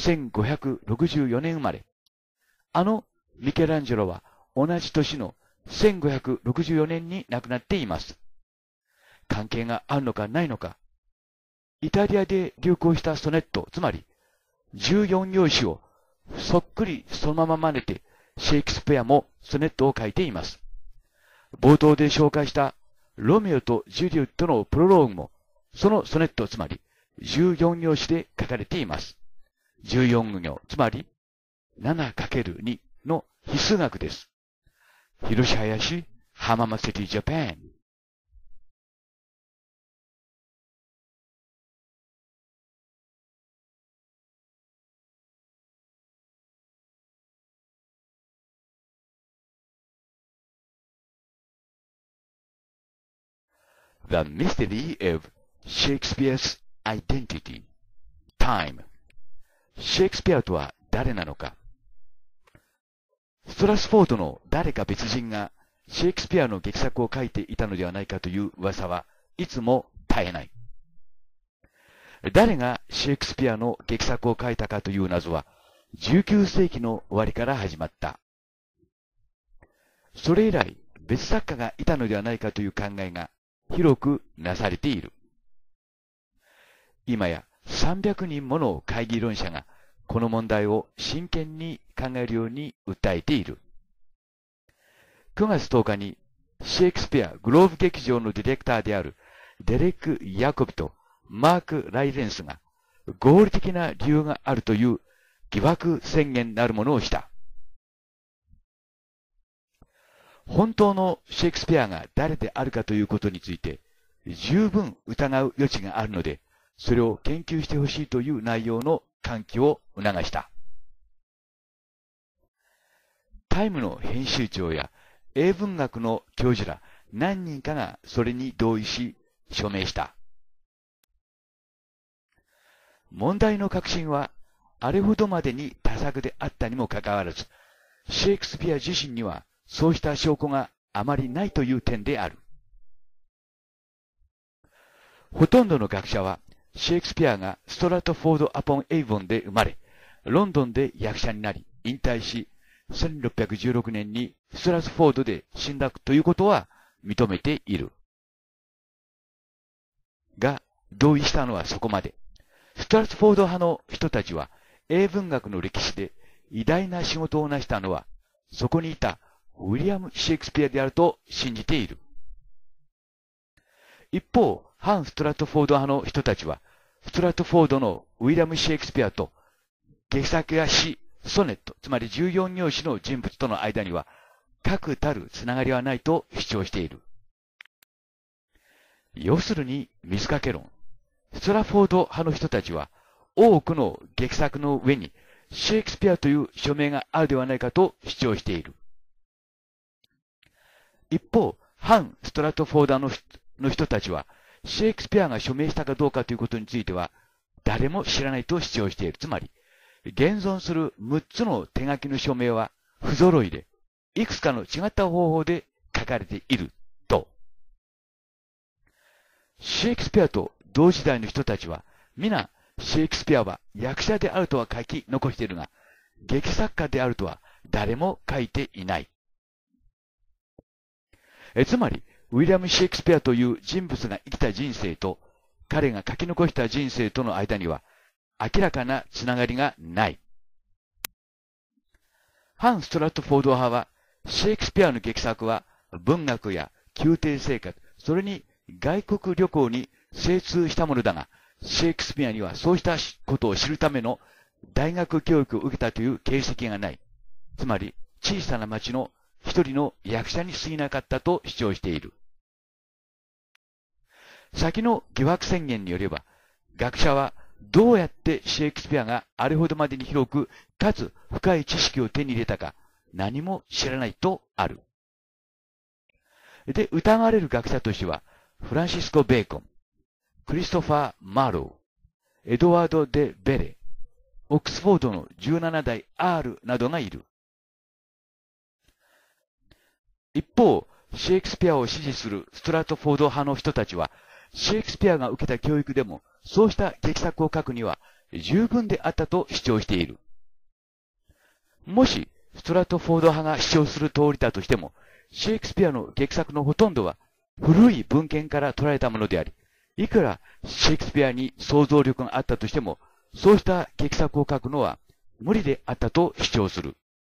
1564年生まれ。あのミケランジェロは同じ年の1564年に亡くなっています。関係があるのかないのか。イタリアで流行したソネット、つまり14行詩をそっくりそのまま真似て、シェイクスピアもソネットを書いています。冒頭で紹介したロメオとジュリエットのプロローグも、そのソネット、つまり14行詩で書かれています。14行、つまり 7×2 の比数学です。広し林、浜松シティ、ジャパン。The Mystery of Shakespeare's Identity Time シェイクスピアとは誰なのか。ストラスフォードの誰か別人がシェイクスピアの劇作を書いていたのではないかという噂はいつも絶えない。誰がシェイクスピアの劇作を書いたかという謎は19世紀の終わりから始まった。それ以来別作家がいたのではないかという考えが広くなされている。今や300人もの会議論者がこの問題を真剣に考えるように訴えている。9月10日にシェイクスピアグローブ劇場のディレクターであるデレック・ヤコビとマーク・ライレンスが合理的な理由があるという疑惑宣言なるものをした。本当のシェイクスピアが誰であるかということについて十分疑う余地があるので、それを研究してほしいという内容の喚起を促した。タイムの編集長や英文学の教授ら何人かがそれに同意し署名した。問題の核心はあれほどまでに多作であったにもかかわらず、シェイクスピア自身にはそうした証拠があまりないという点である。ほとんどの学者は、シェイクスピアがストラトフォード・アポン・エイボンで生まれ、ロンドンで役者になり、引退し、1616年にストラトフォードで死んだということは認めている。が、同意したのはそこまで。ストラトフォード派の人たちは、英文学の歴史で偉大な仕事を成したのは、そこにいたウィリアム・シェイクスピアであると信じている。一方、反ストラトフォード派の人たちは、ストラトフォードのウィリアム・シェイクスピアと、劇作や詩、ソネット、つまり14行詩の人物との間には、確たるつながりはないと主張している。要するに、水掛け論。ストラフォード派の人たちは、 多くの劇作の上にシェイクスピアという署名があるではないかと主張している。一方、反ストラトフォーダーの人たちは、シェイクスピアが署名したかどうかということについては、誰も知らないと主張している。つまり、現存する6つの手書きの署名は不揃いで、いくつかの違った方法で書かれていると。シェイクスピアと同時代の人たちは、皆、シェイクスピアは役者であるとは書き残しているが、劇作家であるとは誰も書いていない。つまり、ウィリアム・シェイクスピアという人物が生きた人生と、彼が書き残した人生との間には、明らかなつながりがない。反ストラトフォード派は、シェイクスピアの劇作は、文学や宮廷生活、それに外国旅行に精通したものだが、シェイクスピアにはそうしたことを知るための大学教育を受けたという形跡がない。つまり、小さな町の一人の役者に過ぎなかったと主張している。先の疑惑宣言によれば、学者はどうやってシェイクスピアがあれほどまでに広くかつ深い知識を手に入れたか何も知らないとある。で、疑われる学者としては、フランシスコ・ベーコン、クリストファー・マーロー、エドワード・デ・ベレ、オックスフォードの17代 R などがいる。一方、シェイクスピアを支持するストラトフォード派の人たちは、シェイクスピアが受けた教育でも、そうした劇作を書くには十分であったと主張している。もし、ストラトフォード派が主張する通りだとしても、シェイクスピアの劇作のほとんどは古い文献から取られたものであり、いくらシェイクスピアに想像力があったとしても、そうした劇作を書くのは無理であったと主張する。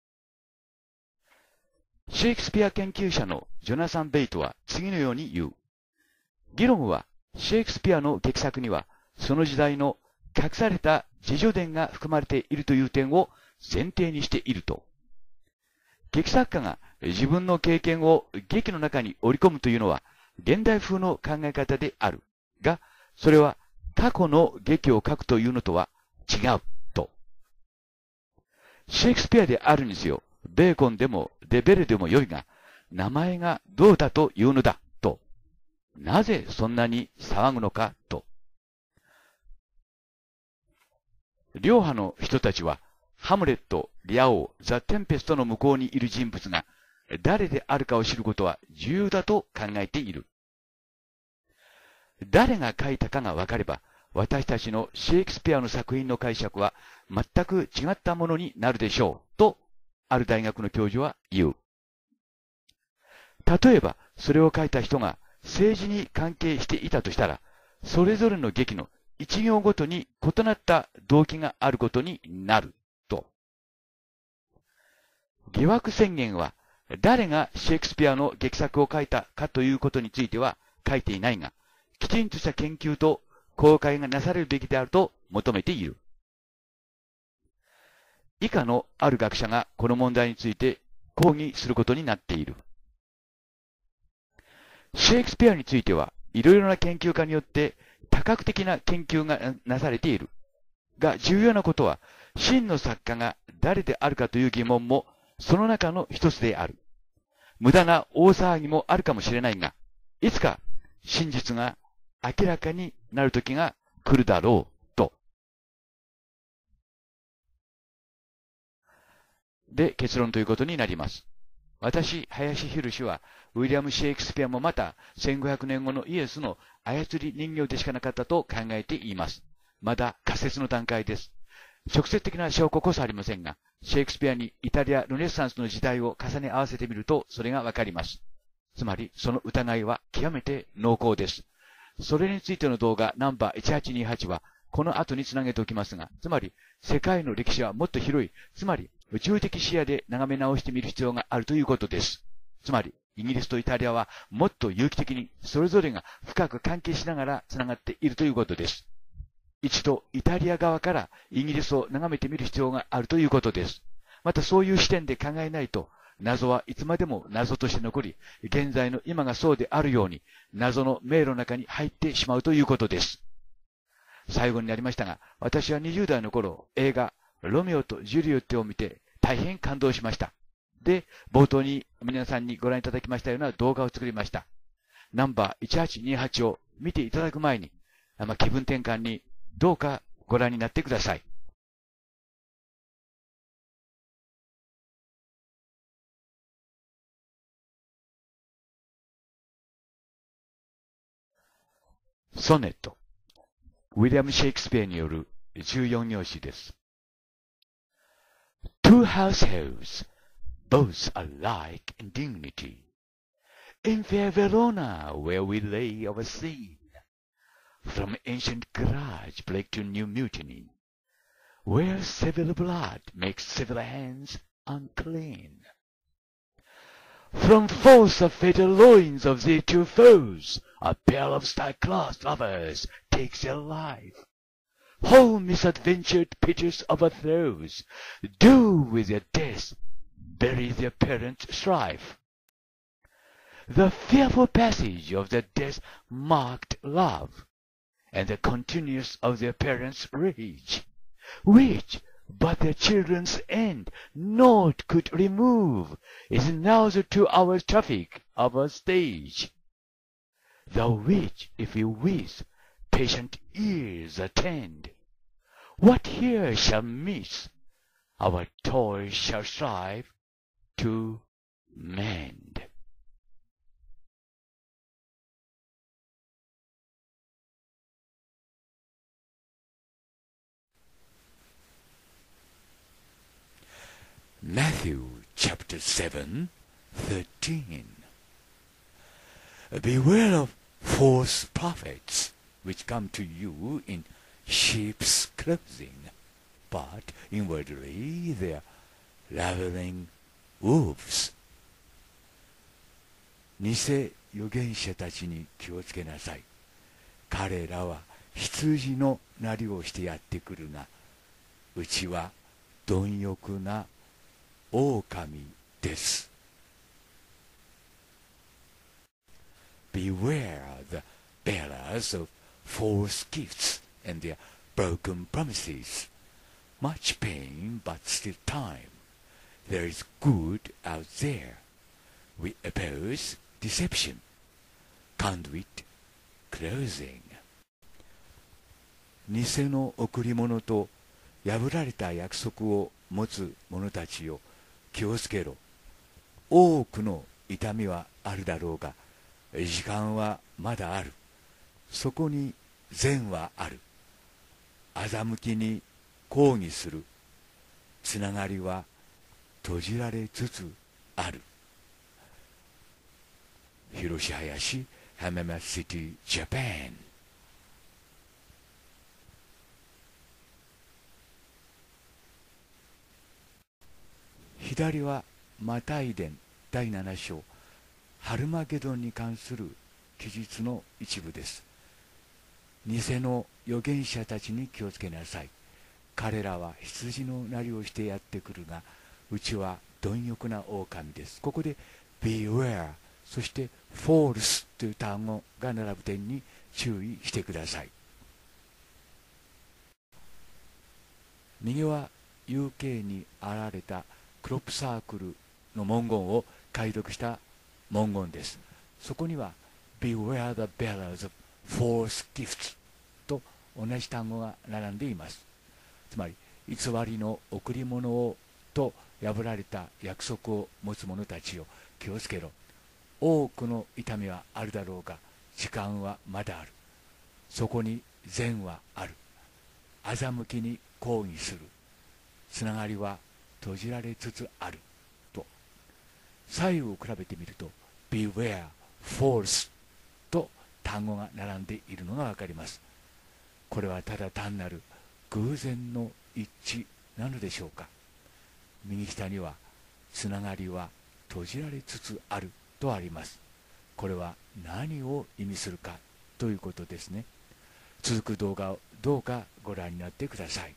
シェイクスピア研究者のジョナサン・ベイトは次のように言う。議論はシェイクスピアの劇作にはその時代の隠された自叙伝が含まれているという点を前提にしていると。劇作家が自分の経験を劇の中に織り込むというのは現代風の考え方であるが、それは過去の劇を書くというのとは違うと。シェイクスピアであるにせよ、ベーコンでもデベレでもよいが、名前がどうだというのだと。なぜそんなに騒ぐのかと。両派の人たちは、ハムレット、リア王、ザ・テンペストの向こうにいる人物が誰であるかを知ることは重要だと考えている。誰が書いたかが分かれば、私たちのシェイクスピアの作品の解釈は全く違ったものになるでしょう、と、ある大学の教授は言う。例えば、それを書いた人が政治に関係していたとしたら、それぞれの劇の一行ごとに異なった動機があることになる、と。疑惑宣言は、誰がシェイクスピアの劇作を書いたかということについては書いていないが、きちんとした研究と公開がなされるべきであると求めている。以下のある学者がこの問題について抗議することになっている。シェイクスピアについては、いろいろな研究家によって多角的な研究がなされている。が、重要なことは、真の作家が誰であるかという疑問もその中の一つである。無駄な大騒ぎもあるかもしれないが、いつか真実が明らかになる時が来るだろうと。で、結論ということになります。私、林博は、ウィリアム・シェイクスピアもまた、1500年後のイエスの操り人形でしかなかったと考えています。まだ仮説の段階です。直接的な証拠こそありませんが、シェイクスピアにイタリア・ルネッサンスの時代を重ね合わせてみると、それがわかります。つまり、その疑いは極めて濃厚です。それについての動画ナンバー1828は、この後につなげておきますが、つまり、世界の歴史はもっと広い、つまり、宇宙的視野で眺め直してみる必要があるということです。つまり、イギリスとイタリアはもっと有機的にそれぞれが深く関係しながらつながっているということです。一度イタリア側からイギリスを眺めてみる必要があるということです。またそういう視点で考えないと、謎はいつまでも謎として残り、現在の今がそうであるように、謎の迷路の中に入ってしまうということです。 最後になりましたが、私は20代の頃、映画、ロメオとジュリエットを見て大変感動しました。で、冒頭に皆さんにご覧いただきましたような動画を作りました。ナンバー1828を見ていただく前に、気分転換にどうかご覧になってください。ソネット。ウィリアム・シェイクスピアによる14行詩です。Two households, both alike in dignity, in fair Verona where we lay our scene, from ancient grudge plague to new mutiny, where civil blood makes civil hands unclean. From force of fatal loins of the two foes, a pair of star-classed lovers takes their life. Whole misadventured pitchers of our throes do with their death bury their parents' strife. The fearful passage of their death-marked love, and the continuance of their parents' rage, which but their children's end naught could remove, is now the 2-hour traffic of our stage. The which, if we with patient ears attend, what here shall miss, our toil shall strive to mend. Matthew chapter 7:13. Beware of false prophets, which come to you in sheep's clothing, but inwardly they are ravening wolves. 偽預言者たちに気をつけなさい。彼らは羊のなりをしてやってくるが、うちは貪欲な狼です。Beware the bearers of false gifts and their broken promises. Much pain, but still time. There is good out there. We oppose deception. Conduit closing. 偽の贈り物と破られた約束を持つ者たちよ、気をつけろ。多くの痛みはあるだろうが、時間はまだある。そこに善はある。欺きに抗議する。つながりは閉じられつつある。広島林、浜松シティ、ジャパン。左はマタイ伝第7章、ハルマゲドンに関する記述の一部です。偽の預言者たちに気をつけなさい。彼らは羊のなりをしてやってくるが、うちは貪欲な狼です。ここで beware、そして false という単語が並ぶ点に注意してください。右は UK にあられたクロップサークルの文言を解読した文言です。そこには Beware the bearers of false gifts と同じ単語が並んでいます。つまり偽りの贈り物をと破られた約束を持つ者たちを気をつけろ。多くの痛みはあるだろうが、時間はまだある。そこに善はある。欺きに抗議する。つながりは閉じられつつあると。左右を比べてみると Beware, False と単語が並んでいるのがわかります。これはただ単なる偶然の一致なのでしょうか。右下にはつながりは閉じられつつあるとあります。これは何を意味するかということですね。続く動画をどうかご覧になってください。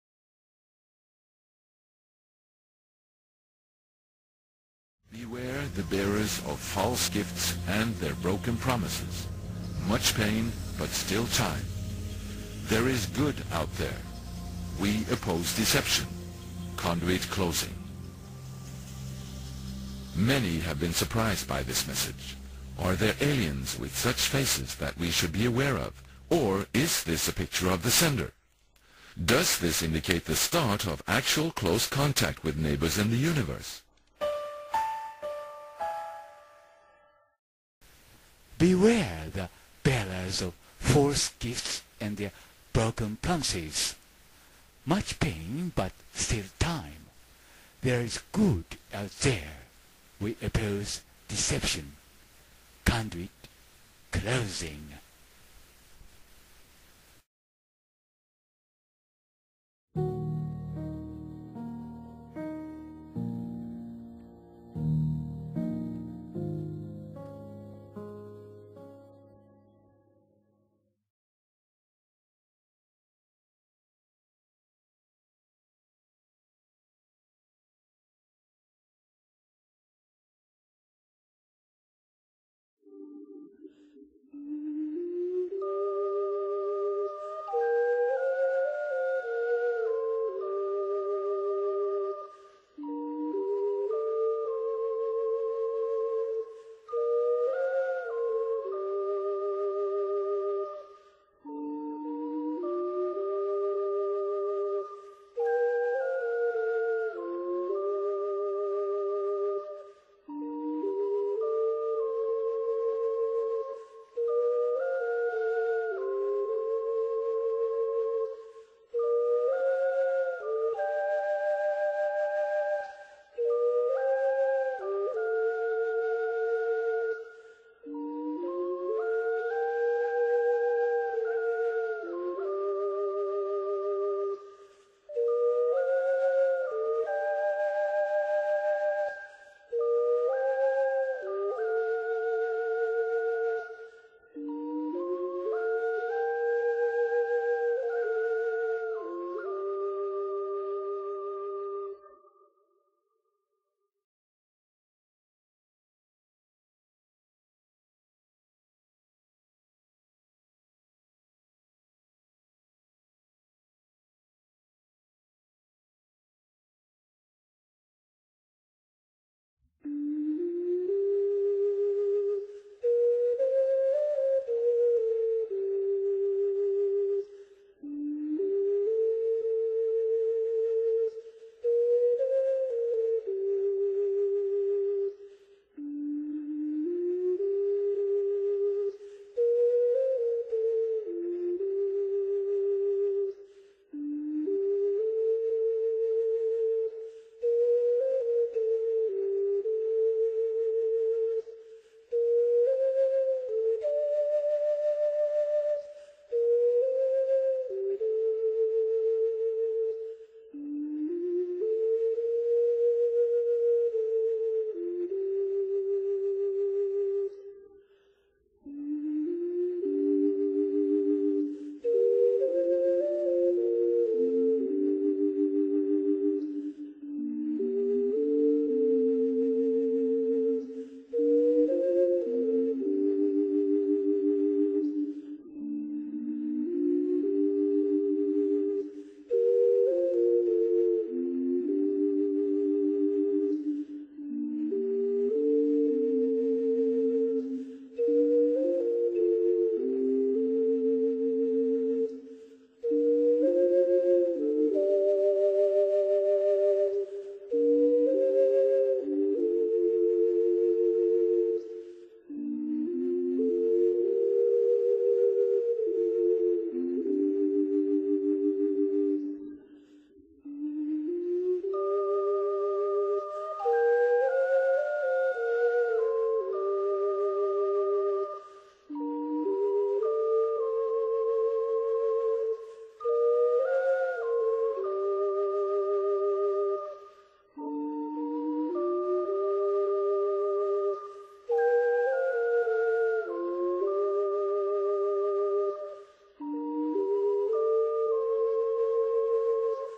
Beware the bearers of false gifts and their broken promises. Much pain, but still time. There is good out there. We oppose deception. Conduit closing. Many have been surprised by this message. Are there aliens with such faces that we should be aware of? Or is this a picture of the sender? Does this indicate the start of actual close contact with neighbors in the universe? Beware the bearers of false gifts and their broken promises. Much pain, but still time. There is good out there. We oppose deception. Conduit closing.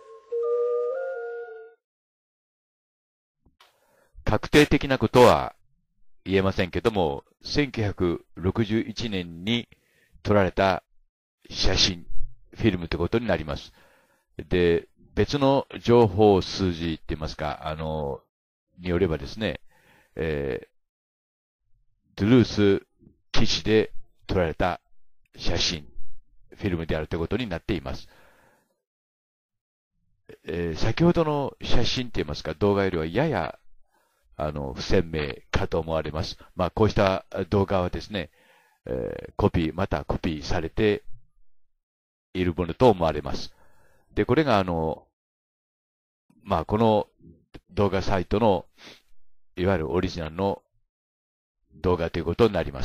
確定的なことは言えませんけども、1961年に撮られた写真、フィルムということになります。で、別の情報数字って言いますか、によればですね、ドゥルース基地で撮られた写真、フィルムであるということになっています。先ほどの写真って言いますか、動画よりはやや、不鮮明かと思われます。まあ、こうした動画はですね、コピー、またコピーされているものと思われます。で、これがまあ、この動画サイトの、いわゆるオリジナルの動画ということになります。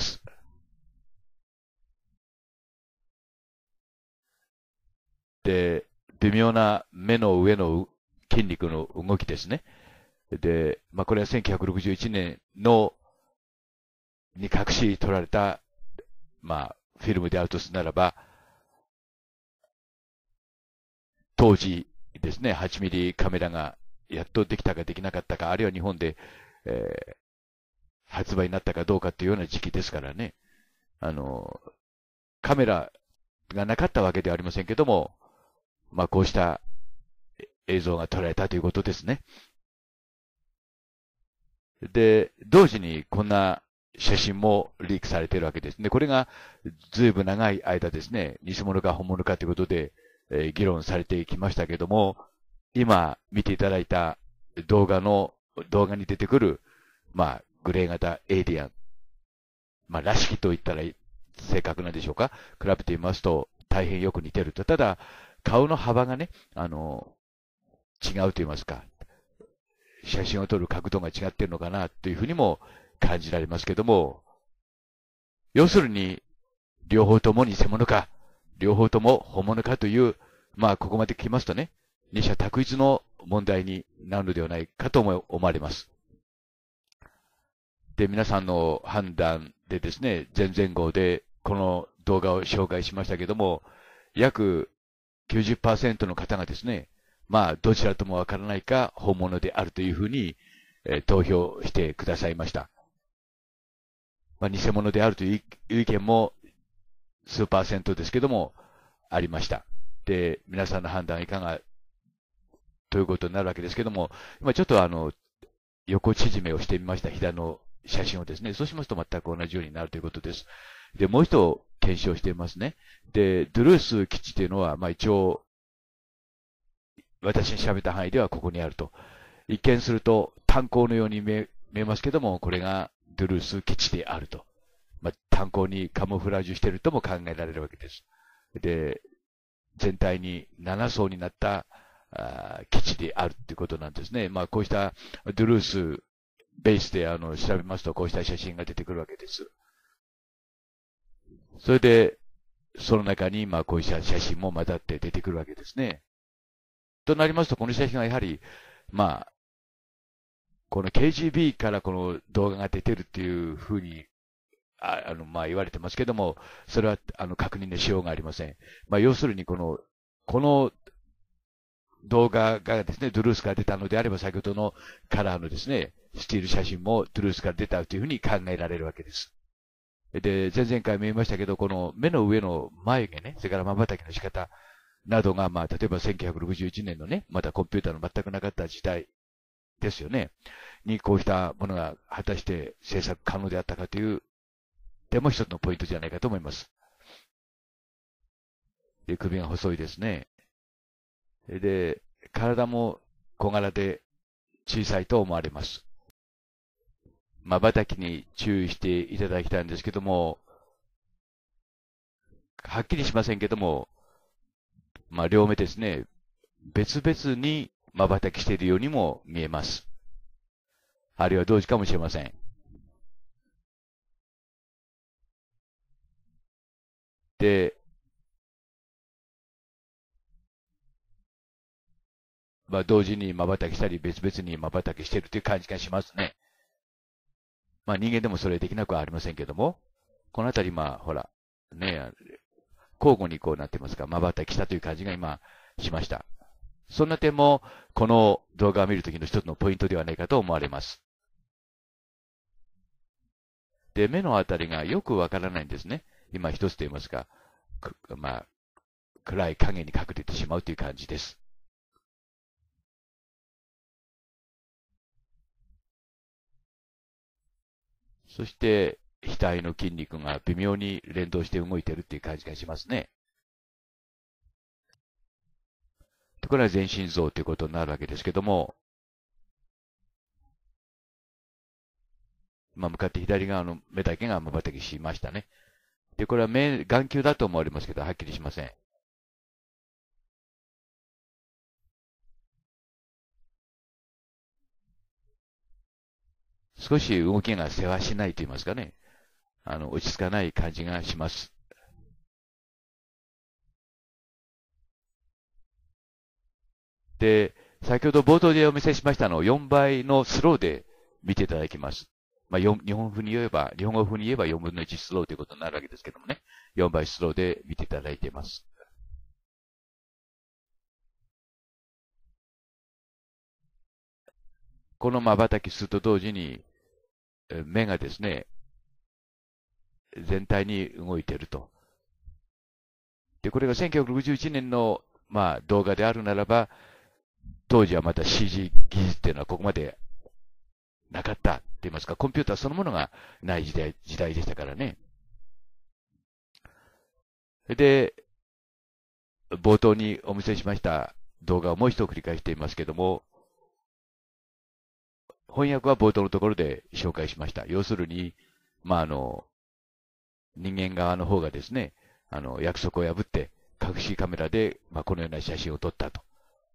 で、微妙な目の上の筋肉の動きですね。で、まあ、これは1961年に隠し撮られた、まあ、フィルムであるとするならば、当時ですね、8ミリカメラがやっとできたかできなかったか、あるいは日本で、発売になったかどうかというような時期ですからね。カメラがなかったわけではありませんけども、まあ、こうした映像が撮られたということですね。で、同時にこんな写真もリークされているわけですね。これがずいぶん長い間ですね、偽物か本物かということで、議論されてきましたけども、今見ていただいた動画に出てくる、まあ、グレー型エイリアン、まあ、らしきと言ったら正確なんでしょうか。比べてみますと大変よく似てると。ただ、顔の幅がね、違うと言いますか、写真を撮る角度が違っているのかなというふうにも感じられますけども、要するに、両方とも偽物か、両方とも本物かという、まあ、ここまで来ますとね、二者択一の問題になるのではないかと思われます。で、皆さんの判断でですね、前々後でこの動画を紹介しましたけども、約 90% の方がですね、まあ、どちらともわからないか本物であるというふうに、投票してくださいました。まあ、偽物であるという意見も数%ですけども、ありました。で、皆さんの判断いかがということになるわけですけども、今ちょっと横縮めをしてみました、左の写真をですね。そうしますと全く同じようになるということです。で、もう一度検証していますね。で、ドゥルース基地というのは、まあ一応、私に喋った範囲ではここにあると。一見すると炭鉱のように見えますけども、これがドゥルース基地であると。まあ、炭鉱にカモフラージュしているとも考えられるわけです。で、全体に7層になった基地であるということなんですね。まあ、こうしたドゥルースベースで調べますと、こうした写真が出てくるわけです。それで、その中に、まあ、こうした写真も混ざって出てくるわけですね。となりますと、この写真はやはり、まあ、この KGB からこの動画が出てるっていうふうに、まあ言われてますけども、それは、確認のしようがありません。まあ要するにこの動画がですね、ドゥルースから出たのであれば、先ほどのカラーのですね、スティール写真もドゥルースから出たというふうに考えられるわけです。で、前々回も言いましたけど、この目の上の眉毛ね、それから瞬きの仕方などが、まあ、例えば1961年のね、まだコンピューターの全くなかった時代ですよね。に、こうしたものが果たして制作可能であったかという、でも一つのポイントじゃないかと思います。で、首が細いですね。で、体も小柄で小さいと思われます。瞬きに注意していただきたいんですけども、はっきりしませんけども、まあ、両目ですね、別々に瞬きしているようにも見えます。あるいは同時かもしれません。で、まあ、同時に瞬きしたり、別々に瞬きしているという感じがしますね。まあ、人間でもそれできなくはありませんけども、このあたり、まあ、ほら、ね、交互にこうなってますが、瞬きしたという感じが今、しました。そんな点も、この動画を見るときの一つのポイントではないかと思われます。 で、目のあたりがよくわからないんですね。今一つと言いますか、暗い影に隠れてしまうという感じです。そして、額の筋肉が微妙に連動して動いているという感じがしますね。これは全身像ということになるわけですけども、向かって左側の目だけが瞬きしましたね。で、これは眼球だと思われますけど、はっきりしません。少し動きがせわしないと言いますかね。落ち着かない感じがします。で、先ほど冒頭でお見せしましたのを4倍のスローで見ていただきます。日本語風に言えば4分の1スローということになるわけですけどもね。4倍スローで見ていただいています。この瞬きすると同時に、目がですね、全体に動いていると。で、これが1961年の、動画であるならば、当時はまた CG 技術っていうのはここまでなかったって言いますか、コンピューターそのものがない時代でしたからね。で、冒頭にお見せしました動画をもう一度繰り返していますけども、翻訳は冒頭のところで紹介しました。要するに、人間側の方がですね、約束を破って、隠しカメラで、このような写真を撮ったと。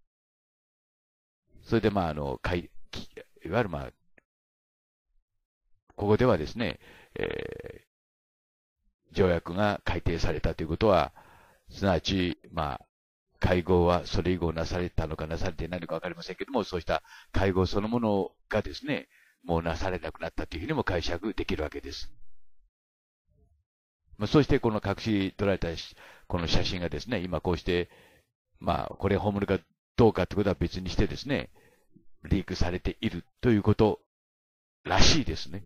それで、いわゆるここではですね、条約が改定されたということは、すなわち、会合はそれ以後なされたのかなされていないのかわかりませんけども、そうした会合そのものがですね、もうなされなくなったというふうにも解釈できるわけです。そしてこの隠し撮られたこの写真がですね、今こうして、これ本物かどうかということは別にしてですね、リークされているということらしいですね。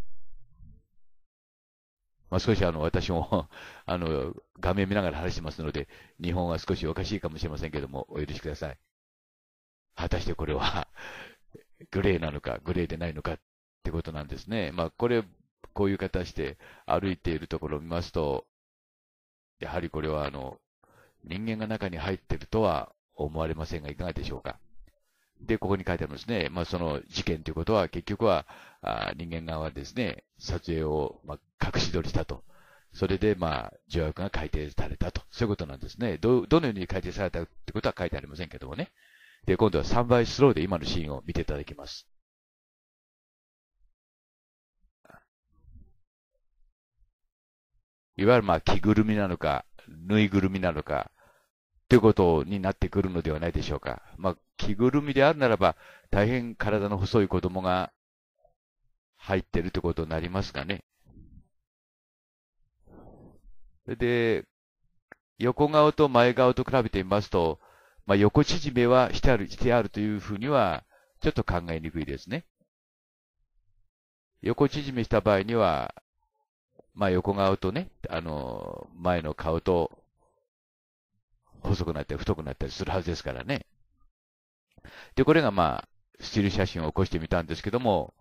少し私も画面見ながら話してますので、日本は少しおかしいかもしれませんけども、お許しください。果たしてこれは、グレーなのか、グレーでないのかってことなんですね。こういう形で歩いているところを見ますと、やはりこれは人間が中に入っているとは思われませんが、いかがでしょうか。で、ここに書いてあるんですね。その事件ということは、結局は、人間側はですね、撮影を、隠し撮りしたと。それで、条約が改定されたと。そういうことなんですね。どのように改定されたってことは書いてありませんけどもね。で、今度は3倍スローで今のシーンを見ていただきます。いわゆる着ぐるみなのか、ぬいぐるみなのか、ということになってくるのではないでしょうか。着ぐるみであるならば、大変体の細い子供が入っているということになりますがね。で、横顔と前顔と比べてみますと、横縮めはしてあるというふうには、ちょっと考えにくいですね。横縮めした場合には、横顔とね、前の顔と、細くなったり太くなったりするはずですからね。で、これがスチール写真を起こしてみたんですけども、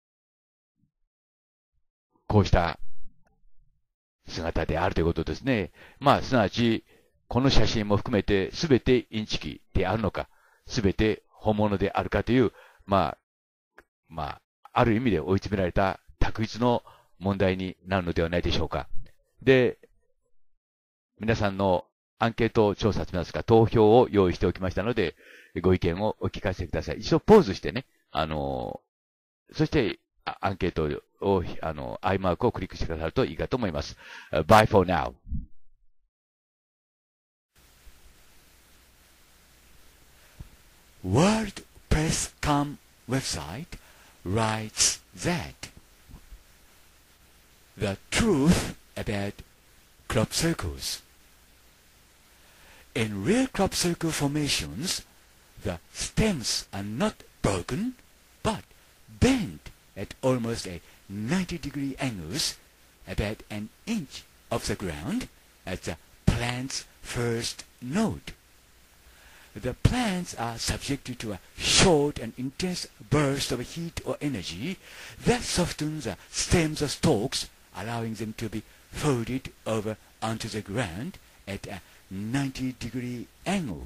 こうした姿であるということですね。すなわち、この写真も含めて全てインチキであるのか、全て本物であるかという、ある意味で追い詰められた択一の問題になるのではないでしょうか。で、皆さんのアンケート調査といいますか、投票を用意しておきましたので、ご意見をお聞かせください。一度ポーズしてね、そして、アンケートを、アイマークをクリックしてくださるといいかと思います。Bye for now. World Press Com website writes that the truth about crop circles. In real crop circle formations, the stems are not broken, but bent at almost a 90-degree angles about an inch off the ground at the plant's first node. The plants are subjected to a short and intense burst of heat or energy that softens the stems or stalks, allowing them to be folded over onto the ground at a 90-degree angle.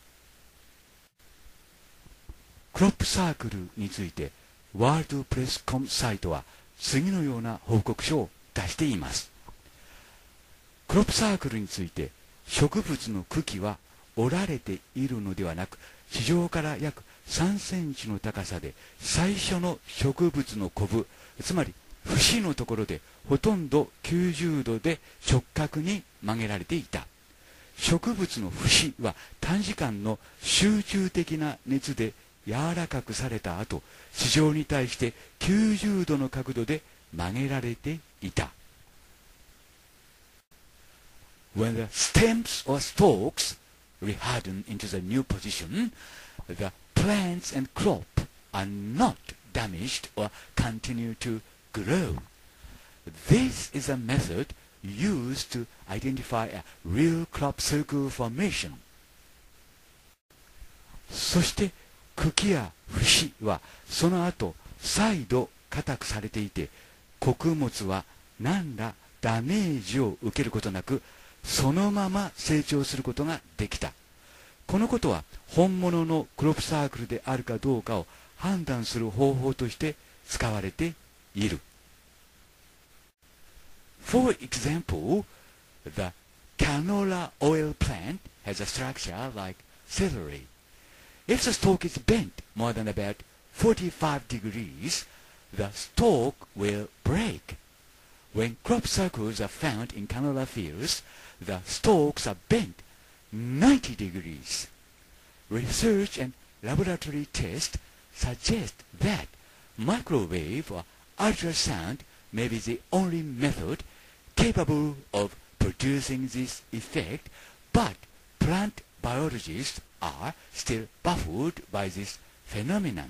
クロップサークルについてワールドプレスコムサイトは次のような報告書を出しています。クロップサークルについて、植物の茎は折られているのではなく、地上から約3センチの高さで最初の植物のコブ、つまり節のところでほとんど90度で直角に曲げられていた。植物の節は短時間の集中的な熱で柔らかくされた後、地上に対して90度の角度で曲げられていた。When the stems or stalks reharden into the new position, the plants and crop are not damaged or continue to grow. This is a method used to identify a real crop circle formation. そして茎や節はその後再度硬くされていて、穀物は何らダメージを受けることなくそのまま成長することができた。このことは本物のクロップサークルであるかどうかを判断する方法として使われている。For example, the canola oil plant has a structure like celery. If the stalk is bent more than about 45 degrees, the stalk will break. When crop circles are found in canola fields, the stalks are bent 90 degrees. Research and laboratory tests suggest that microwave or ultrasound may be the only method capable of producing this effect, but plant biologists are still baffled by this phenomenon.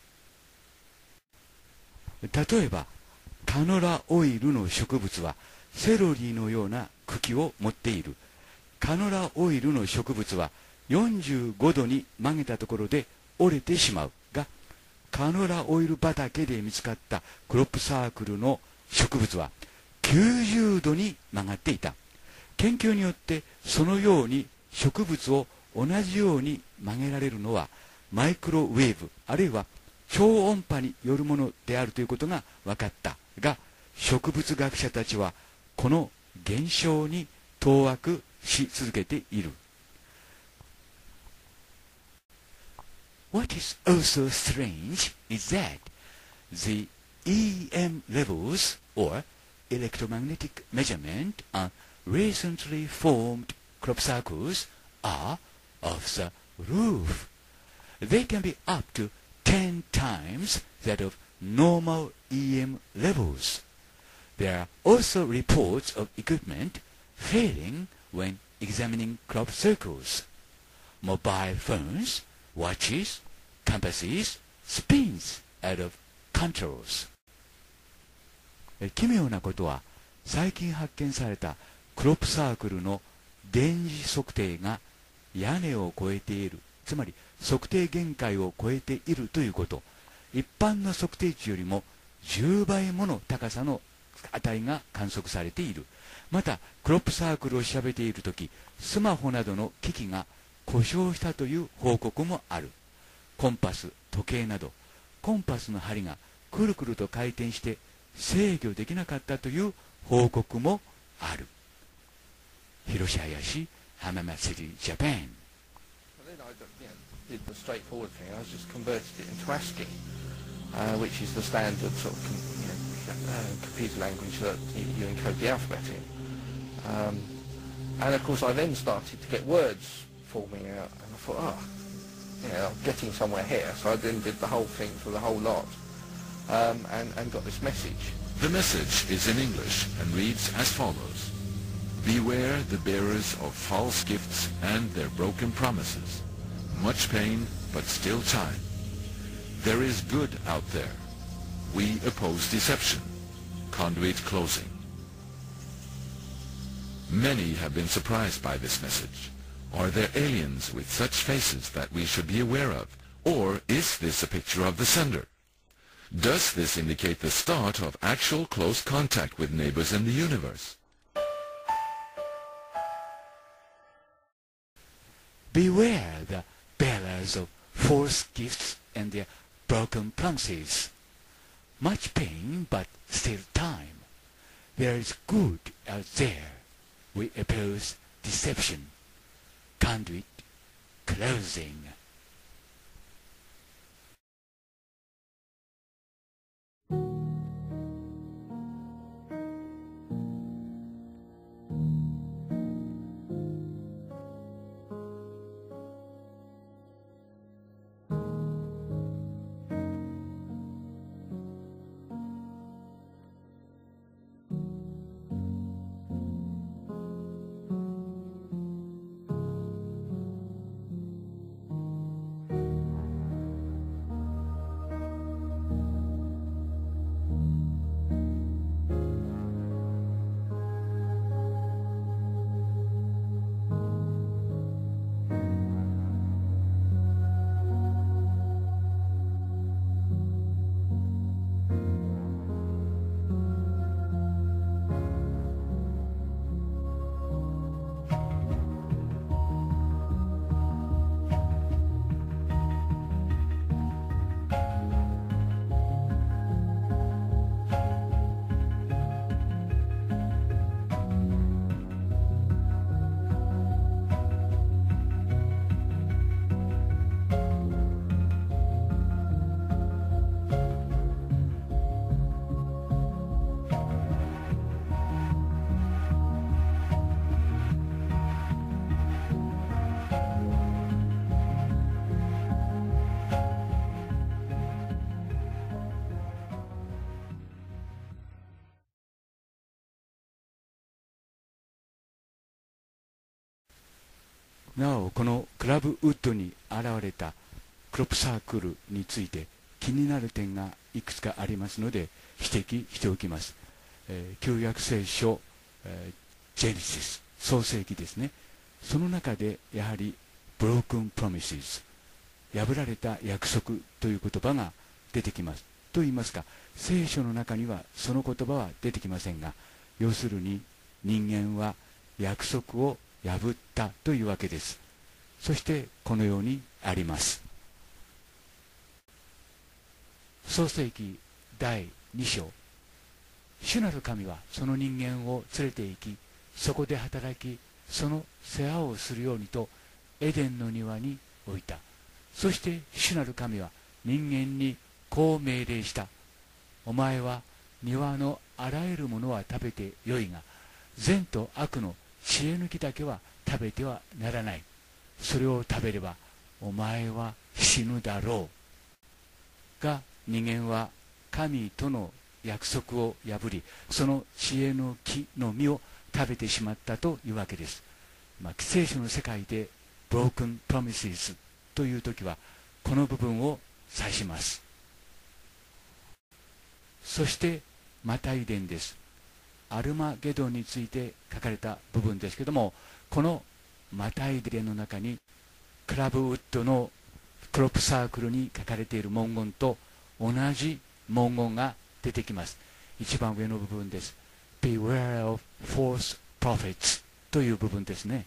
例えば、カノラオイルの植物はセロリのような茎を持っている。カノラオイルの植物は45度に曲げたところで折れてしまうが、カノラオイル畑で見つかったクロップサークルの植物は90度に曲がっていた。研究によってそのように植物を同じように曲げられるのはマイクロウェーブあるいは超音波によるものであるということが分かったが、植物学者たちはこの現象に当惑し続けている。What is also strange is that the EM levels or electromagnetic measurement on recently formed crop circles are off the roof. They can be up to 10 times that of normal EM levels. There are also reports of equipment failing when examining crop circles. Mobile phones, watches, compasses, spins out of controls. 奇妙なことは、最近発見されたクロップサークルの電磁測定が屋根を越えている、つまり測定限界を超えているということ。一般の測定値よりも10倍もの高さの値が観測されている。またクロップサークルを調べているとき、スマホなどの機器が故障したという報告もある。コンパス、時計などコンパスの針がくるくると回転して制御できなかったという報告もある。広瀬林、浜松市ジャパン。 Did the straightforward thing. I just converted it into ASCII, which is the standard sort of computer language that you encode the alphabet in. And of course I then started to get words forming out, and I thought, I'm getting somewhere here. So I then did the whole thing for the whole lot, and got this message. The message is in English and reads as follows. Beware the bearers of false gifts and their broken promises. Much pain, but still time. There is good out there. We oppose deception. conduit closing. Many have been surprised by this message. Are there aliens with such faces that we should be aware of? Or is this a picture of the sender? Does this indicate the start of actual close contact with neighbors in the universe? Beware the bearers of false gifts and their broken promises. Much pain, but still time. There is good out there. We oppose deception. Conduit closing.なおこのクラブウッドに現れたクロップサークルについて気になる点がいくつかありますので指摘しておきます。旧約聖書、ジェネシス創世記ですね。その中でやはり broken promises 破られた約束という言葉が出てきます。と言いますか、聖書の中にはその言葉は出てきませんが、要するに人間は約束を破ったというわけです。そしてこのようにあります。創世記第2章、主なる神はその人間を連れて行き、そこで働き、その世話をするようにとエデンの庭に置いた。そして主なる神は人間にこう命令した。お前は庭のあらゆるものは食べてよいが、善と悪の知恵抜きだけは食べてはならない。それを食べればお前は死ぬだろう。が、人間は神との約束を破り、その知恵の木の実を食べてしまったというわけです。聖書の世界で broken promises という時はこの部分を指します。そしてマタイ伝です。アルマゲドンについて書かれた部分ですけども、このマタイ伝の中にクラブウッドのクロップサークルに書かれている文言と同じ文言が出てきます。一番上の部分です。Beware of false prophets という部分ですね。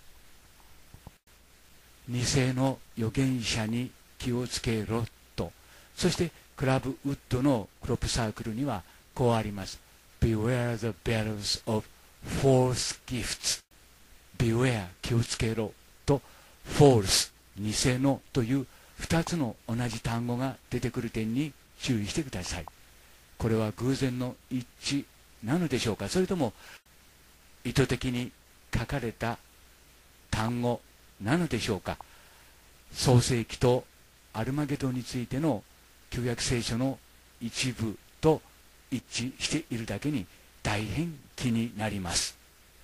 偽の預言者に気をつけろと。そしてクラブウッドのクロップサークルにはこうあります。Beware the bearers of false gifts. Beware 気をつけろと false 偽のという2つの同じ単語が出てくる点に注意してください。これは偶然の一致なのでしょうか、それとも意図的に書かれた単語なのでしょうか。創世記とアルマゲドンについての旧約聖書の一部と一致しているだけに大変気になります。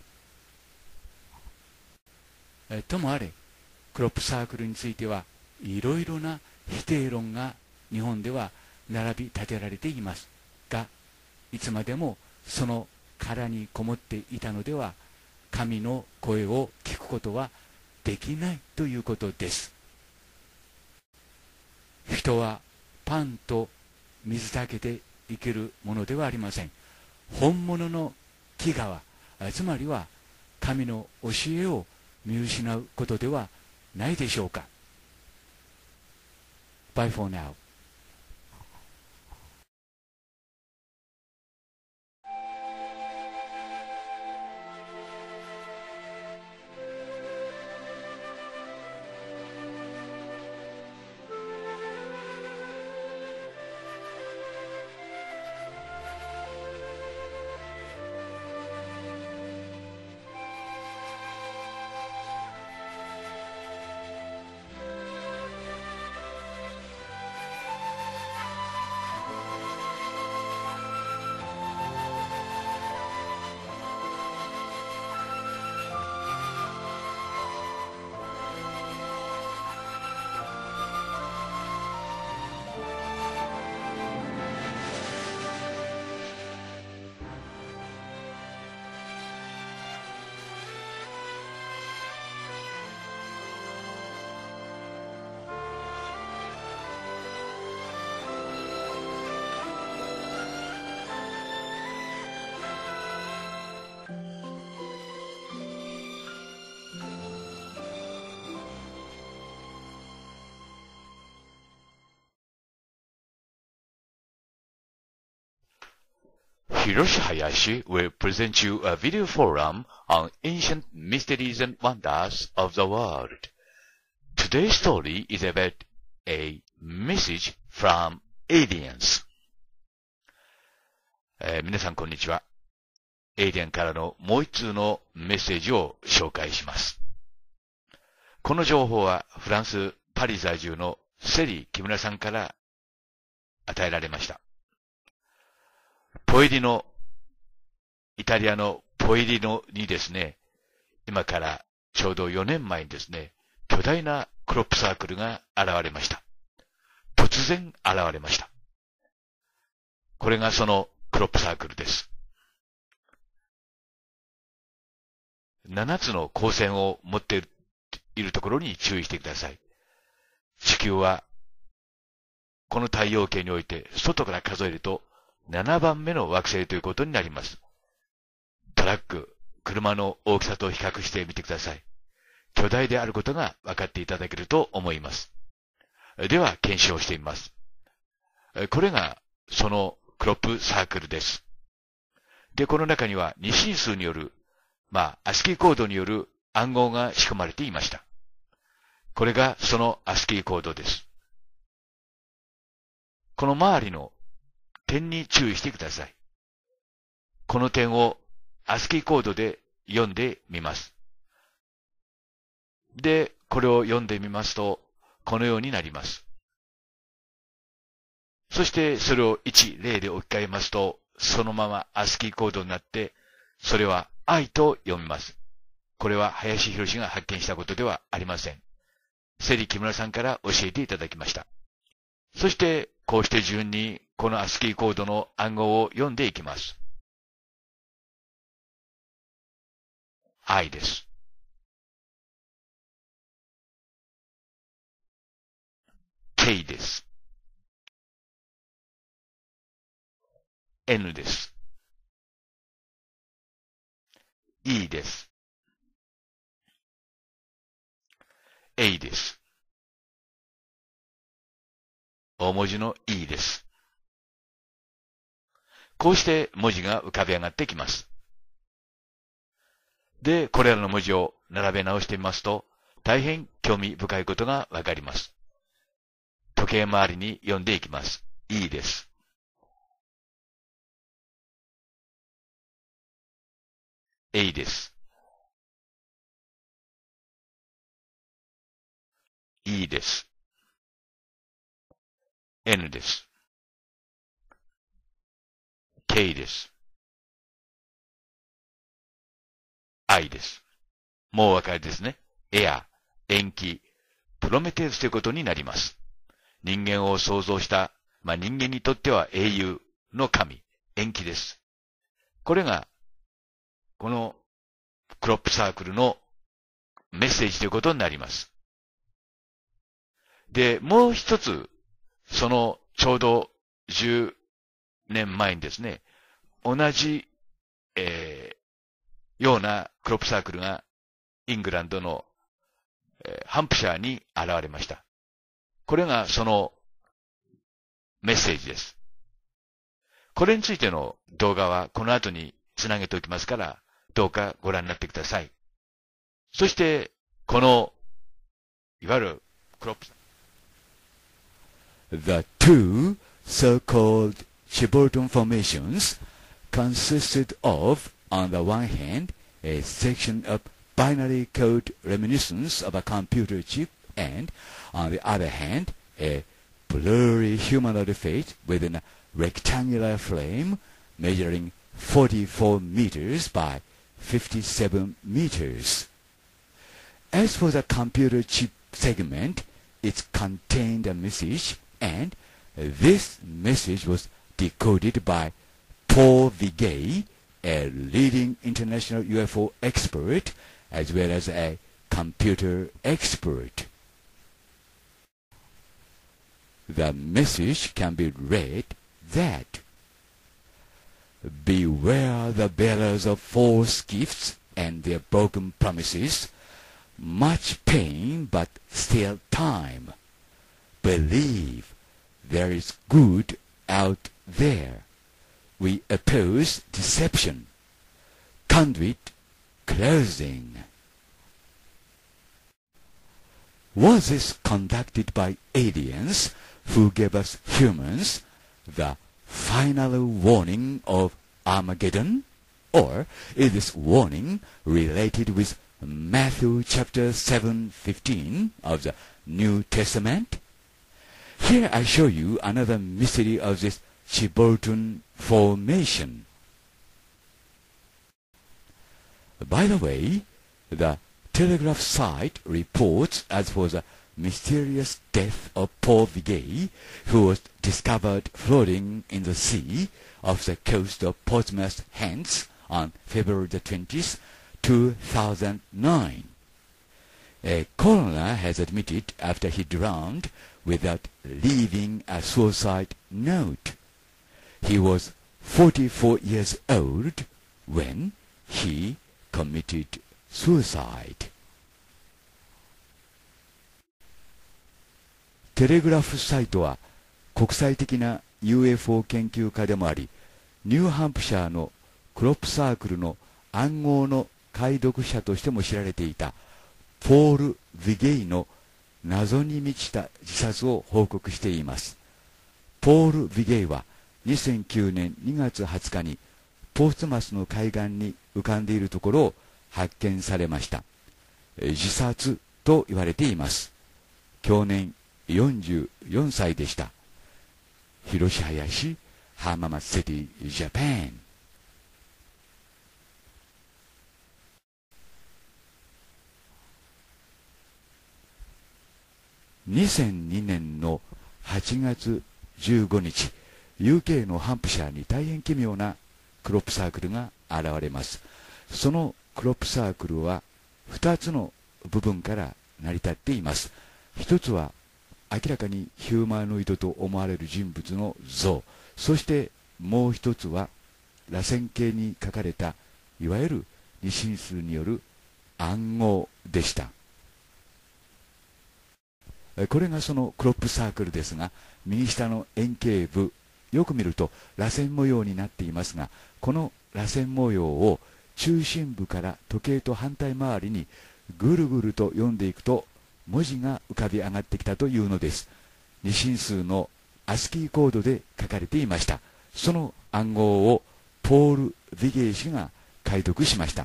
ともあれ、クロップサークルについてはいろいろな否定論が日本では並び立てられていますが、 いつまでもその殻にこもっていたのでは、神の声を聞くことはできないということです。人はパンと水だけで生きるものではありません。本物の飢餓は、つまりは神の教えを見失うことではないでしょうか。Bye for now. Hiroshi Hayashi will present you a video forum on ancient mysteries and wonders of the world. Today's story is about a message from aliens. 皆さんこんにちは。エイリアンからのもう一通のメッセージを紹介します。この情報はフランス・パリ在住のセリ・木村さんから与えられました。イタリアのポエリノにですね、今からちょうど4年前にですね、巨大なクロップサークルが現れました。突然現れました。これがそのクロップサークルです。7つの光線を持っているところに注意してください。地球はこの太陽系において外から数えると7番目の惑星ということになります。トラック、車の大きさと比較してみてください。巨大であることが分かっていただけると思います。では検証してみます。これがそのクロップサークルです。で、この中には2進数による、ASCII コードによる暗号が仕込まれていました。これがその ASCII コードです。この周りの点に注意してください。この点をASCII コードで読んでみます。で、これを読んでみますと、このようになります。そしてそれを1、0で置き換えますと、そのままASCII コードになって、それは愛と読みます。これは林博が発見したことではありません。セリ木村さんから教えていただきました。そして、こうして順にこのASCII コードの暗号を読んでいきます。愛です。K です。N です。E です。A です。大文字の E です。こうして文字が浮かび上がってきます。で、これらの文字を並べ直してみますと、大変興味深いことがわかります。時計回りに読んでいきます。E です。A です。E です。N です。K です。I です。もうお分かりですね。エア、延期、プロメテウスということになります。人間を創造した、人間にとっては英雄の神、 延期です。これが、このクロップサークルのメッセージということになります。で、もう一つ、そのちょうど10年前にですね、同じ、ようなクロップサークルがイングランドの、ハンプシャーに現れました。これがそのメッセージです。これについての動画はこの後につなげておきますから、どうかご覧になってください。そして、この、いわゆるクロップ、 The two so-called Chilberton formations consisted of, on the one hand, a section of binary code reminiscence of a computer chip and, on the other hand, a blurry humanoid face within a rectangular frame measuring 44 meters by 57 meters. As for the computer chip segment, it contained a message, and this message was decoded by Paul Vigay, a leading international UFO expert, as well as a computer expert. The message can be read that beware the bearers of false gifts and their broken promises, much pain but still time. Believe there is good out there. We oppose deception. Conduit closing. Was this conducted by aliens who gave us humans the final warning of Armageddon? Or is this warning related with Matthew chapter 7:15 of the New Testament? Here I show you another mystery of this Chilberton formation. By the way, the Telegraph site reports as for the mysterious death of Paul Vigay, who was discovered floating in the sea off the coast of Portsmouth, Hants, on February the 20th, 2009. A coroner has admitted after he drowned without leaving a suicide note. He was 44 years old when he committed suicide. テレグラフサイトは国際的な UFO 研究家でもあり、ニューハンプシャーのクロップサークルの暗号の解読者としても知られていたポール・ヴィゲイの謎に満ちた自殺を報告しています。ポール・ヴィゲイは2009年2月20日にポーツマスの海岸に浮かんでいるところを発見されました。自殺と言われています。享年44歳でした。広島市浜松シティ、ジャパン。2002年の8月15日、UK のハンプシャーに大変奇妙なクロップサークルが現れます。そのクロップサークルは2つの部分から成り立っています。一つは明らかにヒューマノイドと思われる人物の像、そしてもう一つは螺旋形に書かれたいわゆる二進数による暗号でした。これがそのクロップサークルですが、右下の円形部、よく見ると螺旋模様になっていますが、この螺旋模様を中心部から時計と反対回りにぐるぐると読んでいくと文字が浮かび上がってきたというのです。二進数のアスキーコードで書かれていました。その暗号をポール・ヴィゲイ氏が解読しました。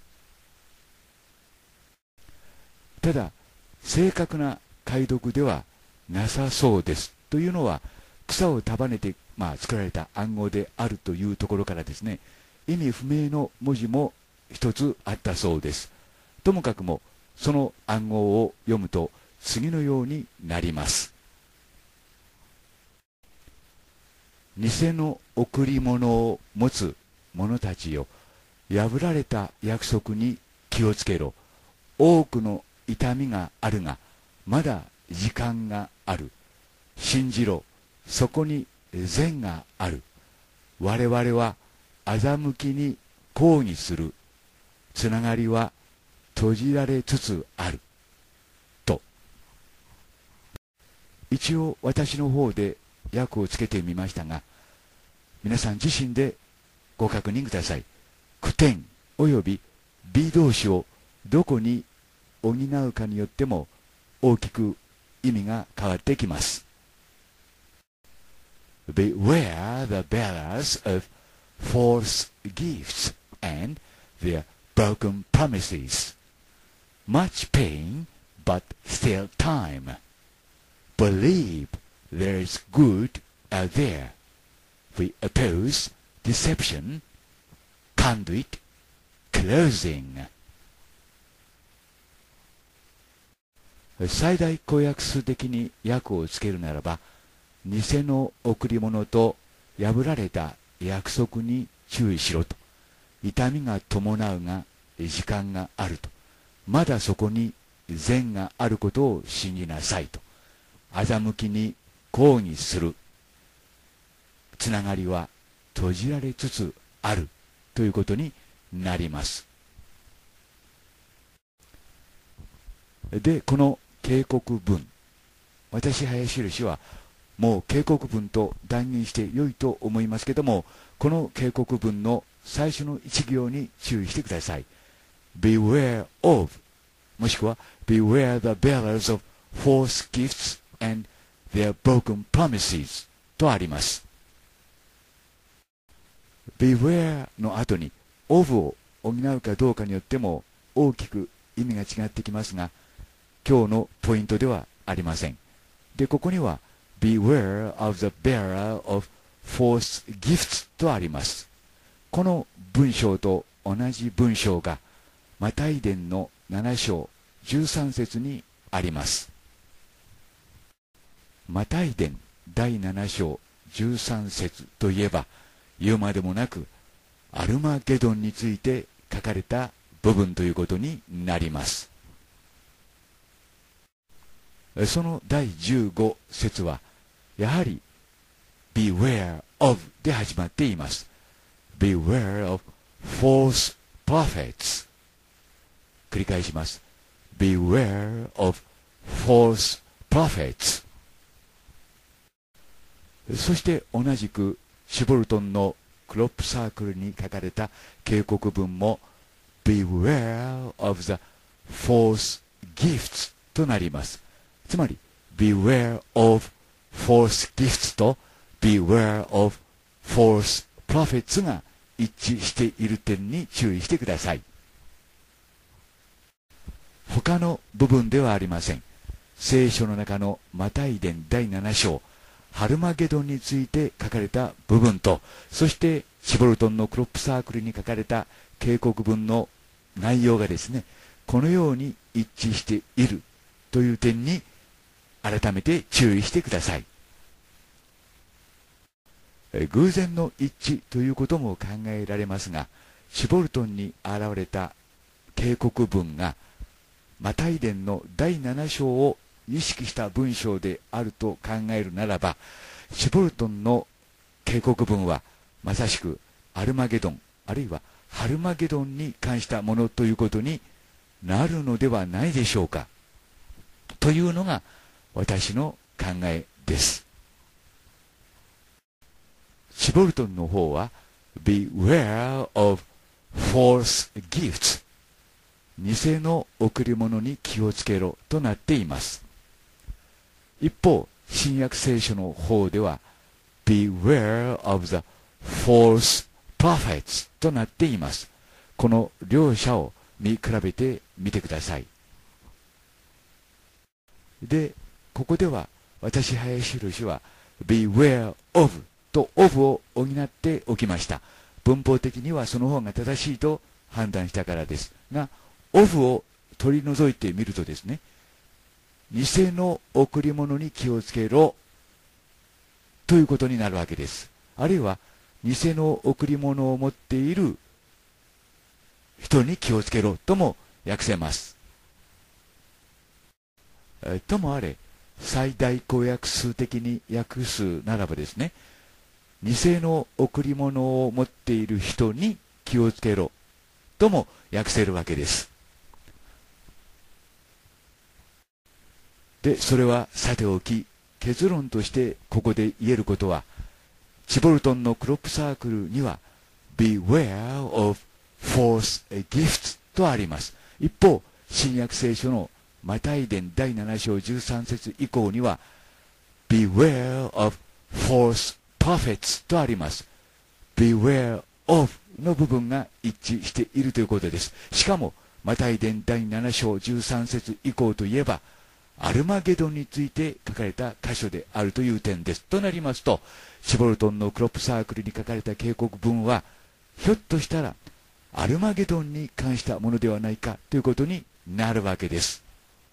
ただ正確な解読ではなさそうですというのは、草を束ねて、作られた暗号であるというところからですね、意味不明の文字も一つあったそうです。ともかくもその暗号を読むと次のようになります。偽の贈り物を持つ者たちよ、破られた約束に気をつけろ。多くの痛みがあるが、まだ時間がある。信じろ、そこに善がある。我々は欺きに抗議する。つながりは閉じられつつある。と。一応私の方で訳をつけてみましたが、皆さん自身でご確認ください。句点及び B 動詞をどこに補うかによっても大きく意味が変わってきます。Beware the bearers of false gifts and their broken promises. Much pain, but still time. Believe there is good out there. We oppose deception, conduit, closing. 最大公約数的に訳をつけるならば、偽の贈り物と破られた約束に注意しろと。痛みが伴うが時間があると。まだそこに善があることを信じなさいと。欺きに抗議する。つながりは閉じられつつあるということになります。で、この警告文、私林印はもう警告文と断言して良いと思いますけども、この警告文の最初の一行に注意してください。Beware of もしくは Beware the bearers of false gifts and their broken promises とあります。Beware の後に of を補うかどうかによっても大きく意味が違ってきますが、今日のポイントではありません。で、ここにはBeware of the bearer of false gifts とあります。この文章と同じ文章がマタイ伝の7章13節にあります。マタイ伝第7章13節といえば言うまでもなくアルマゲドンについて書かれた部分ということになります。その第15節はやはり Beware of で始まっています。Beware of false prophets 繰り返します。Beware of false prophets そして同じくシボルトンのクロップサークルに書かれた警告文も Beware of the false gifts となります。つまり Beware of false gifts と Beware of false prophets が一致している点に注意してください。他の部分ではありません。聖書の中のマタイ伝第7章ハルマゲドンについて書かれた部分と、そしてシボルトンのクロップサークルに書かれた警告文の内容がですね、このように一致しているという点に改めて注意してください。偶然の一致ということも考えられますが、シボルトンに現れた警告文がマタイ伝の第7章を意識した文章であると考えるならば、シボルトンの警告文はまさしくアルマゲドンあるいはハルマゲドンに関したものということになるのではないでしょうかというのが私の考えです。シボルトンの方は Beware of false gifts 偽の贈り物に気をつけろとなっています。一方、新約聖書の方では Beware of the false prophets となっています。この両者を見比べてみてください。で、ここでは私林印は Beware of と of を補っておきました。文法的にはその方が正しいと判断したからですが、of を取り除いてみるとですね、偽の贈り物に気をつけろということになるわけです。あるいは偽の贈り物を持っている人に気をつけろとも訳せます。ともあれ、最大公約数的に訳すならばですね、偽の贈り物を持っている人に気をつけろとも訳せるわけです。で、それはさておき、結論としてここで言えることは、チボルトンのクロップサークルには Beware of false gifts とあります。一方、新約聖書のマタイ伝第7章13節以降には Beware of false prophets とあります。Beware of の部分が一致しているということです。しかも、マタイ伝第7章13節以降といえば、アルマゲドンについて書かれた箇所であるという点です。となりますと、シボルトンのクロップサークルに書かれた警告文は、ひょっとしたらアルマゲドンに関したものではないかということになるわけです。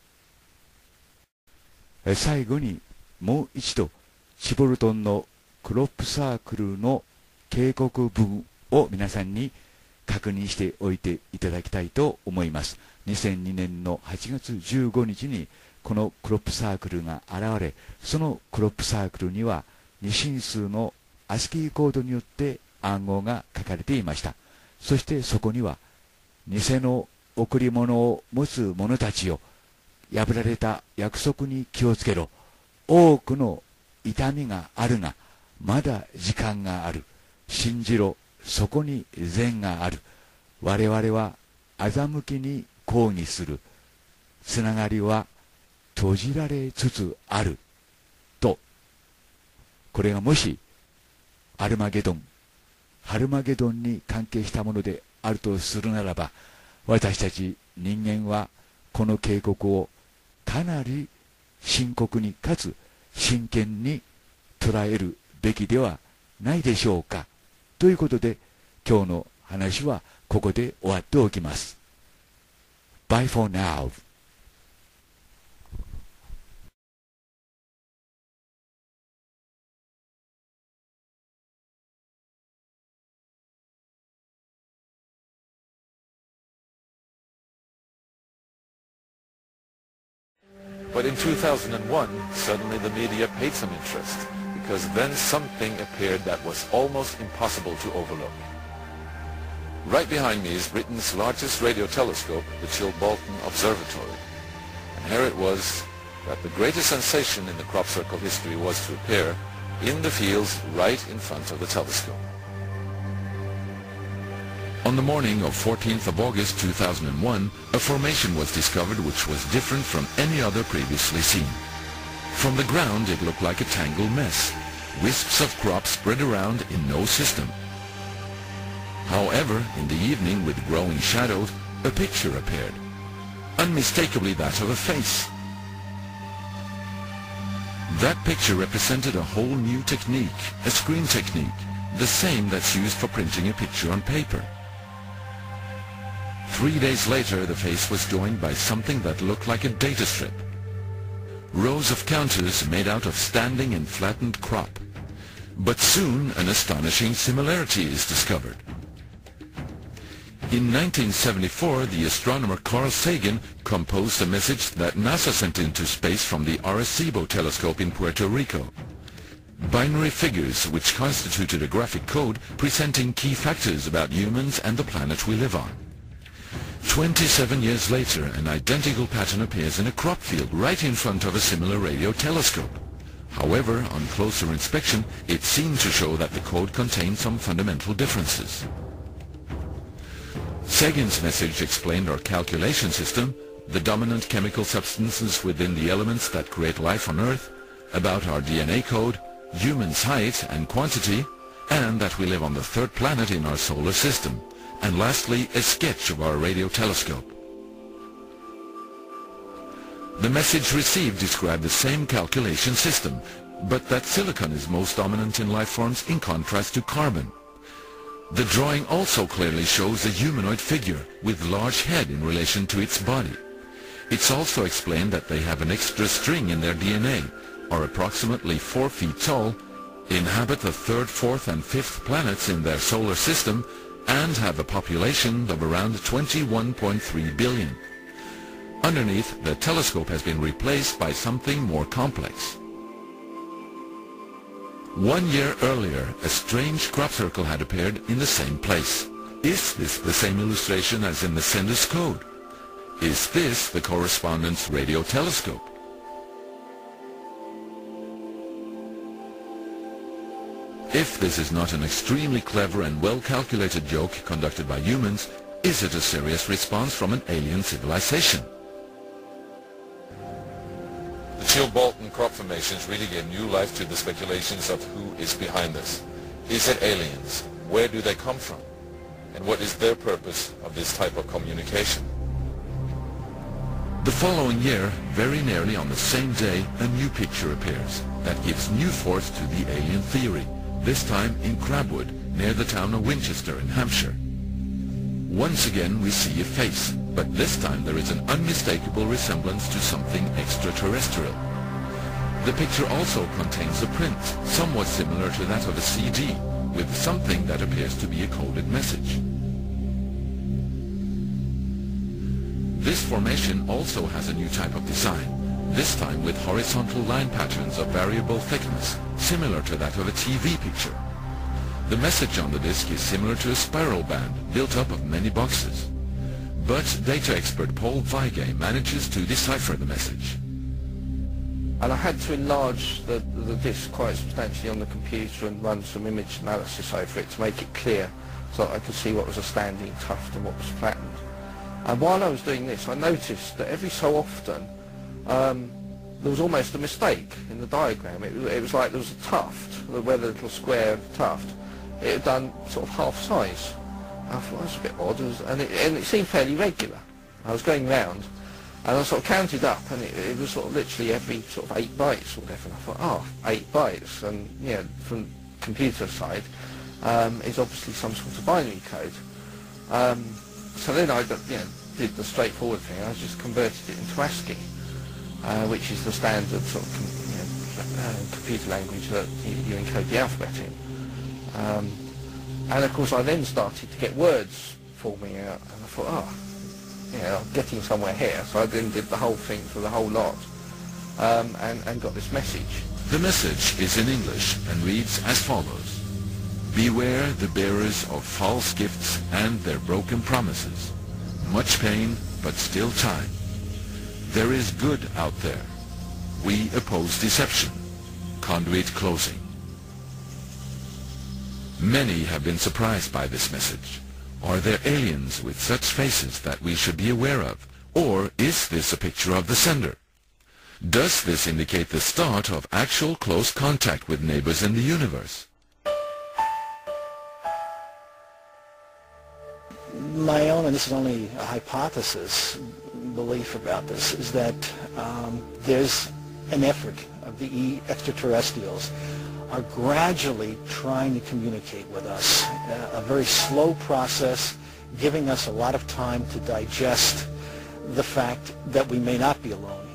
最後にもう一度、シボルトンのクロップサークルの警告文を皆さんに確認しておいていただきたいと思います。2002年の8月15日にこのクロップサークルが現れ、そのクロップサークルには二進数のアスキーコードによって暗号が書かれていました。そしてそこには、偽の贈り物を持つ者たちよ、破られた約束に気をつけろ。多くの痛みがあるが、まだ時間がある。信じろ、そこに善がある。我々は欺きに抗議する。つながりは閉じられつつある。と、これがもし、アルマゲドン、ハルマゲドンに関係したものであるとするならば、私たち人間はこの警告をかなり深刻にかつ真剣に捉えるべきではないでしょうか。ということで、今日の話はここで終わっておきます。Bye for now. But in 2001, suddenly the media paid some interest, because then something appeared that was almost impossible to overlook. Right behind me is Britain's largest radio telescope, the Chilbolton Observatory. And here it was that the greatest sensation in the crop circle history was to appear in the fields right in front of the telescope. On the morning of 14th of August 2001, a formation was discovered which was different from any other previously seen. From the ground it looked like a tangled mess, wisps of crop spread around in no system. However, in the evening with growing shadows, a picture appeared, unmistakably that of a face. That picture represented a whole new technique, a screen technique, the same that's used for printing a picture on paper. 3 days later, the face was joined by something that looked like a data strip. Rows of counters made out of standing and flattened crop. But soon an astonishing similarity is discovered. In 1974, the astronomer Carl Sagan composed a message that NASA sent into space from the Arecibo telescope in Puerto Rico. Binary figures which constituted a graphic code presenting key factors about humans and the planet we live on. 27 years later, an identical pattern appears in a crop field right in front of a similar radio telescope. However, on closer inspection, it seemed to show that the code contained some fundamental differences. Sagan's message explained our calculation system, the dominant chemical substances within the elements that create life on Earth, about our DNA code, humans' height and quantity, and that we live on the third planet in our solar system, and lastly, a sketch of our radio telescope. The message received described the same calculation system, but that silicon is most dominant in life forms in contrast to carbon. The drawing also clearly shows a humanoid figure with large head in relation to its body. It's also explained that they have an extra string in their DNA, are approximately 4 feet tall, inhabit the third, fourth and fifth planets in their solar system and have a population of around 21.3 billion. Underneath, the telescope has been replaced by something more complex. 1 year earlier, a strange crop circle had appeared in the same place. Is this the same illustration as in the sender's code? Is this the correspondence radio telescope? If this is not an extremely clever and well-calculated joke conducted by humans, is it a serious response from an alien civilization? The Chilbolton crop formations really gave new life to the speculations of who is behind this. Is it aliens? Where do they come from? And what is their purpose of this type of communication? The following year, very nearly on the same day, a new picture appears that gives new force to the alien theory, this time in Crabwood, near the town of Winchester in Hampshire. Once again we see a face, but this time there is an unmistakable resemblance to something extraterrestrial. The picture also contains a print, somewhat similar to that of a CD, with something that appears to be a coded message. This formation also has a new type of design, this time with horizontal line patterns of variable thickness, similar to that of a TV picture. The message on the disc is similar to a spiral band built up of many boxes. But data expert Paul Weige manages to decipher the message. And I had to enlarge the disc quite substantially on the computer and run some image analysis over it to make it clear so that I could see what was a standing tuft and what was flattened. And while I was doing this, I noticed that every so often there was almost a mistake in the diagram. It was like there was a tuft, where the little square tuft, it had done sort of half size. I thought that's a bit odd, and it seemed fairly regular. I was going round, and I sort of counted up, and it was sort of literally every sort of 8 bytes or whatever. And I thought, oh, 8 bytes, and yeah, from computer side, is obviously some sort of binary code. So then I did the straightforward thing. I just converted it into ASCII, which is the standard sort of computer language that you encode the alphabet in. And of course I then started to get words forming out, and I thought, oh, I'm getting somewhere here. So I then did the whole thing for the whole lot, and got this message. The message is in English and reads as follows: Beware the bearers of false gifts and their broken promises. Much pain, but still time. There is good out there. We oppose deception. Conduit closing. Many have been surprised by this message. Are there aliens with such faces that we should be aware of? Or is this a picture of the sender? Does this indicate the start of actual close contact with neighbors in the universe? My own, and this is only a hypothesis, belief about this, is that there's an effort of the extraterrestrials are gradually trying to communicate with us. A very slow process, giving us a lot of time to digest the fact that we may not be alone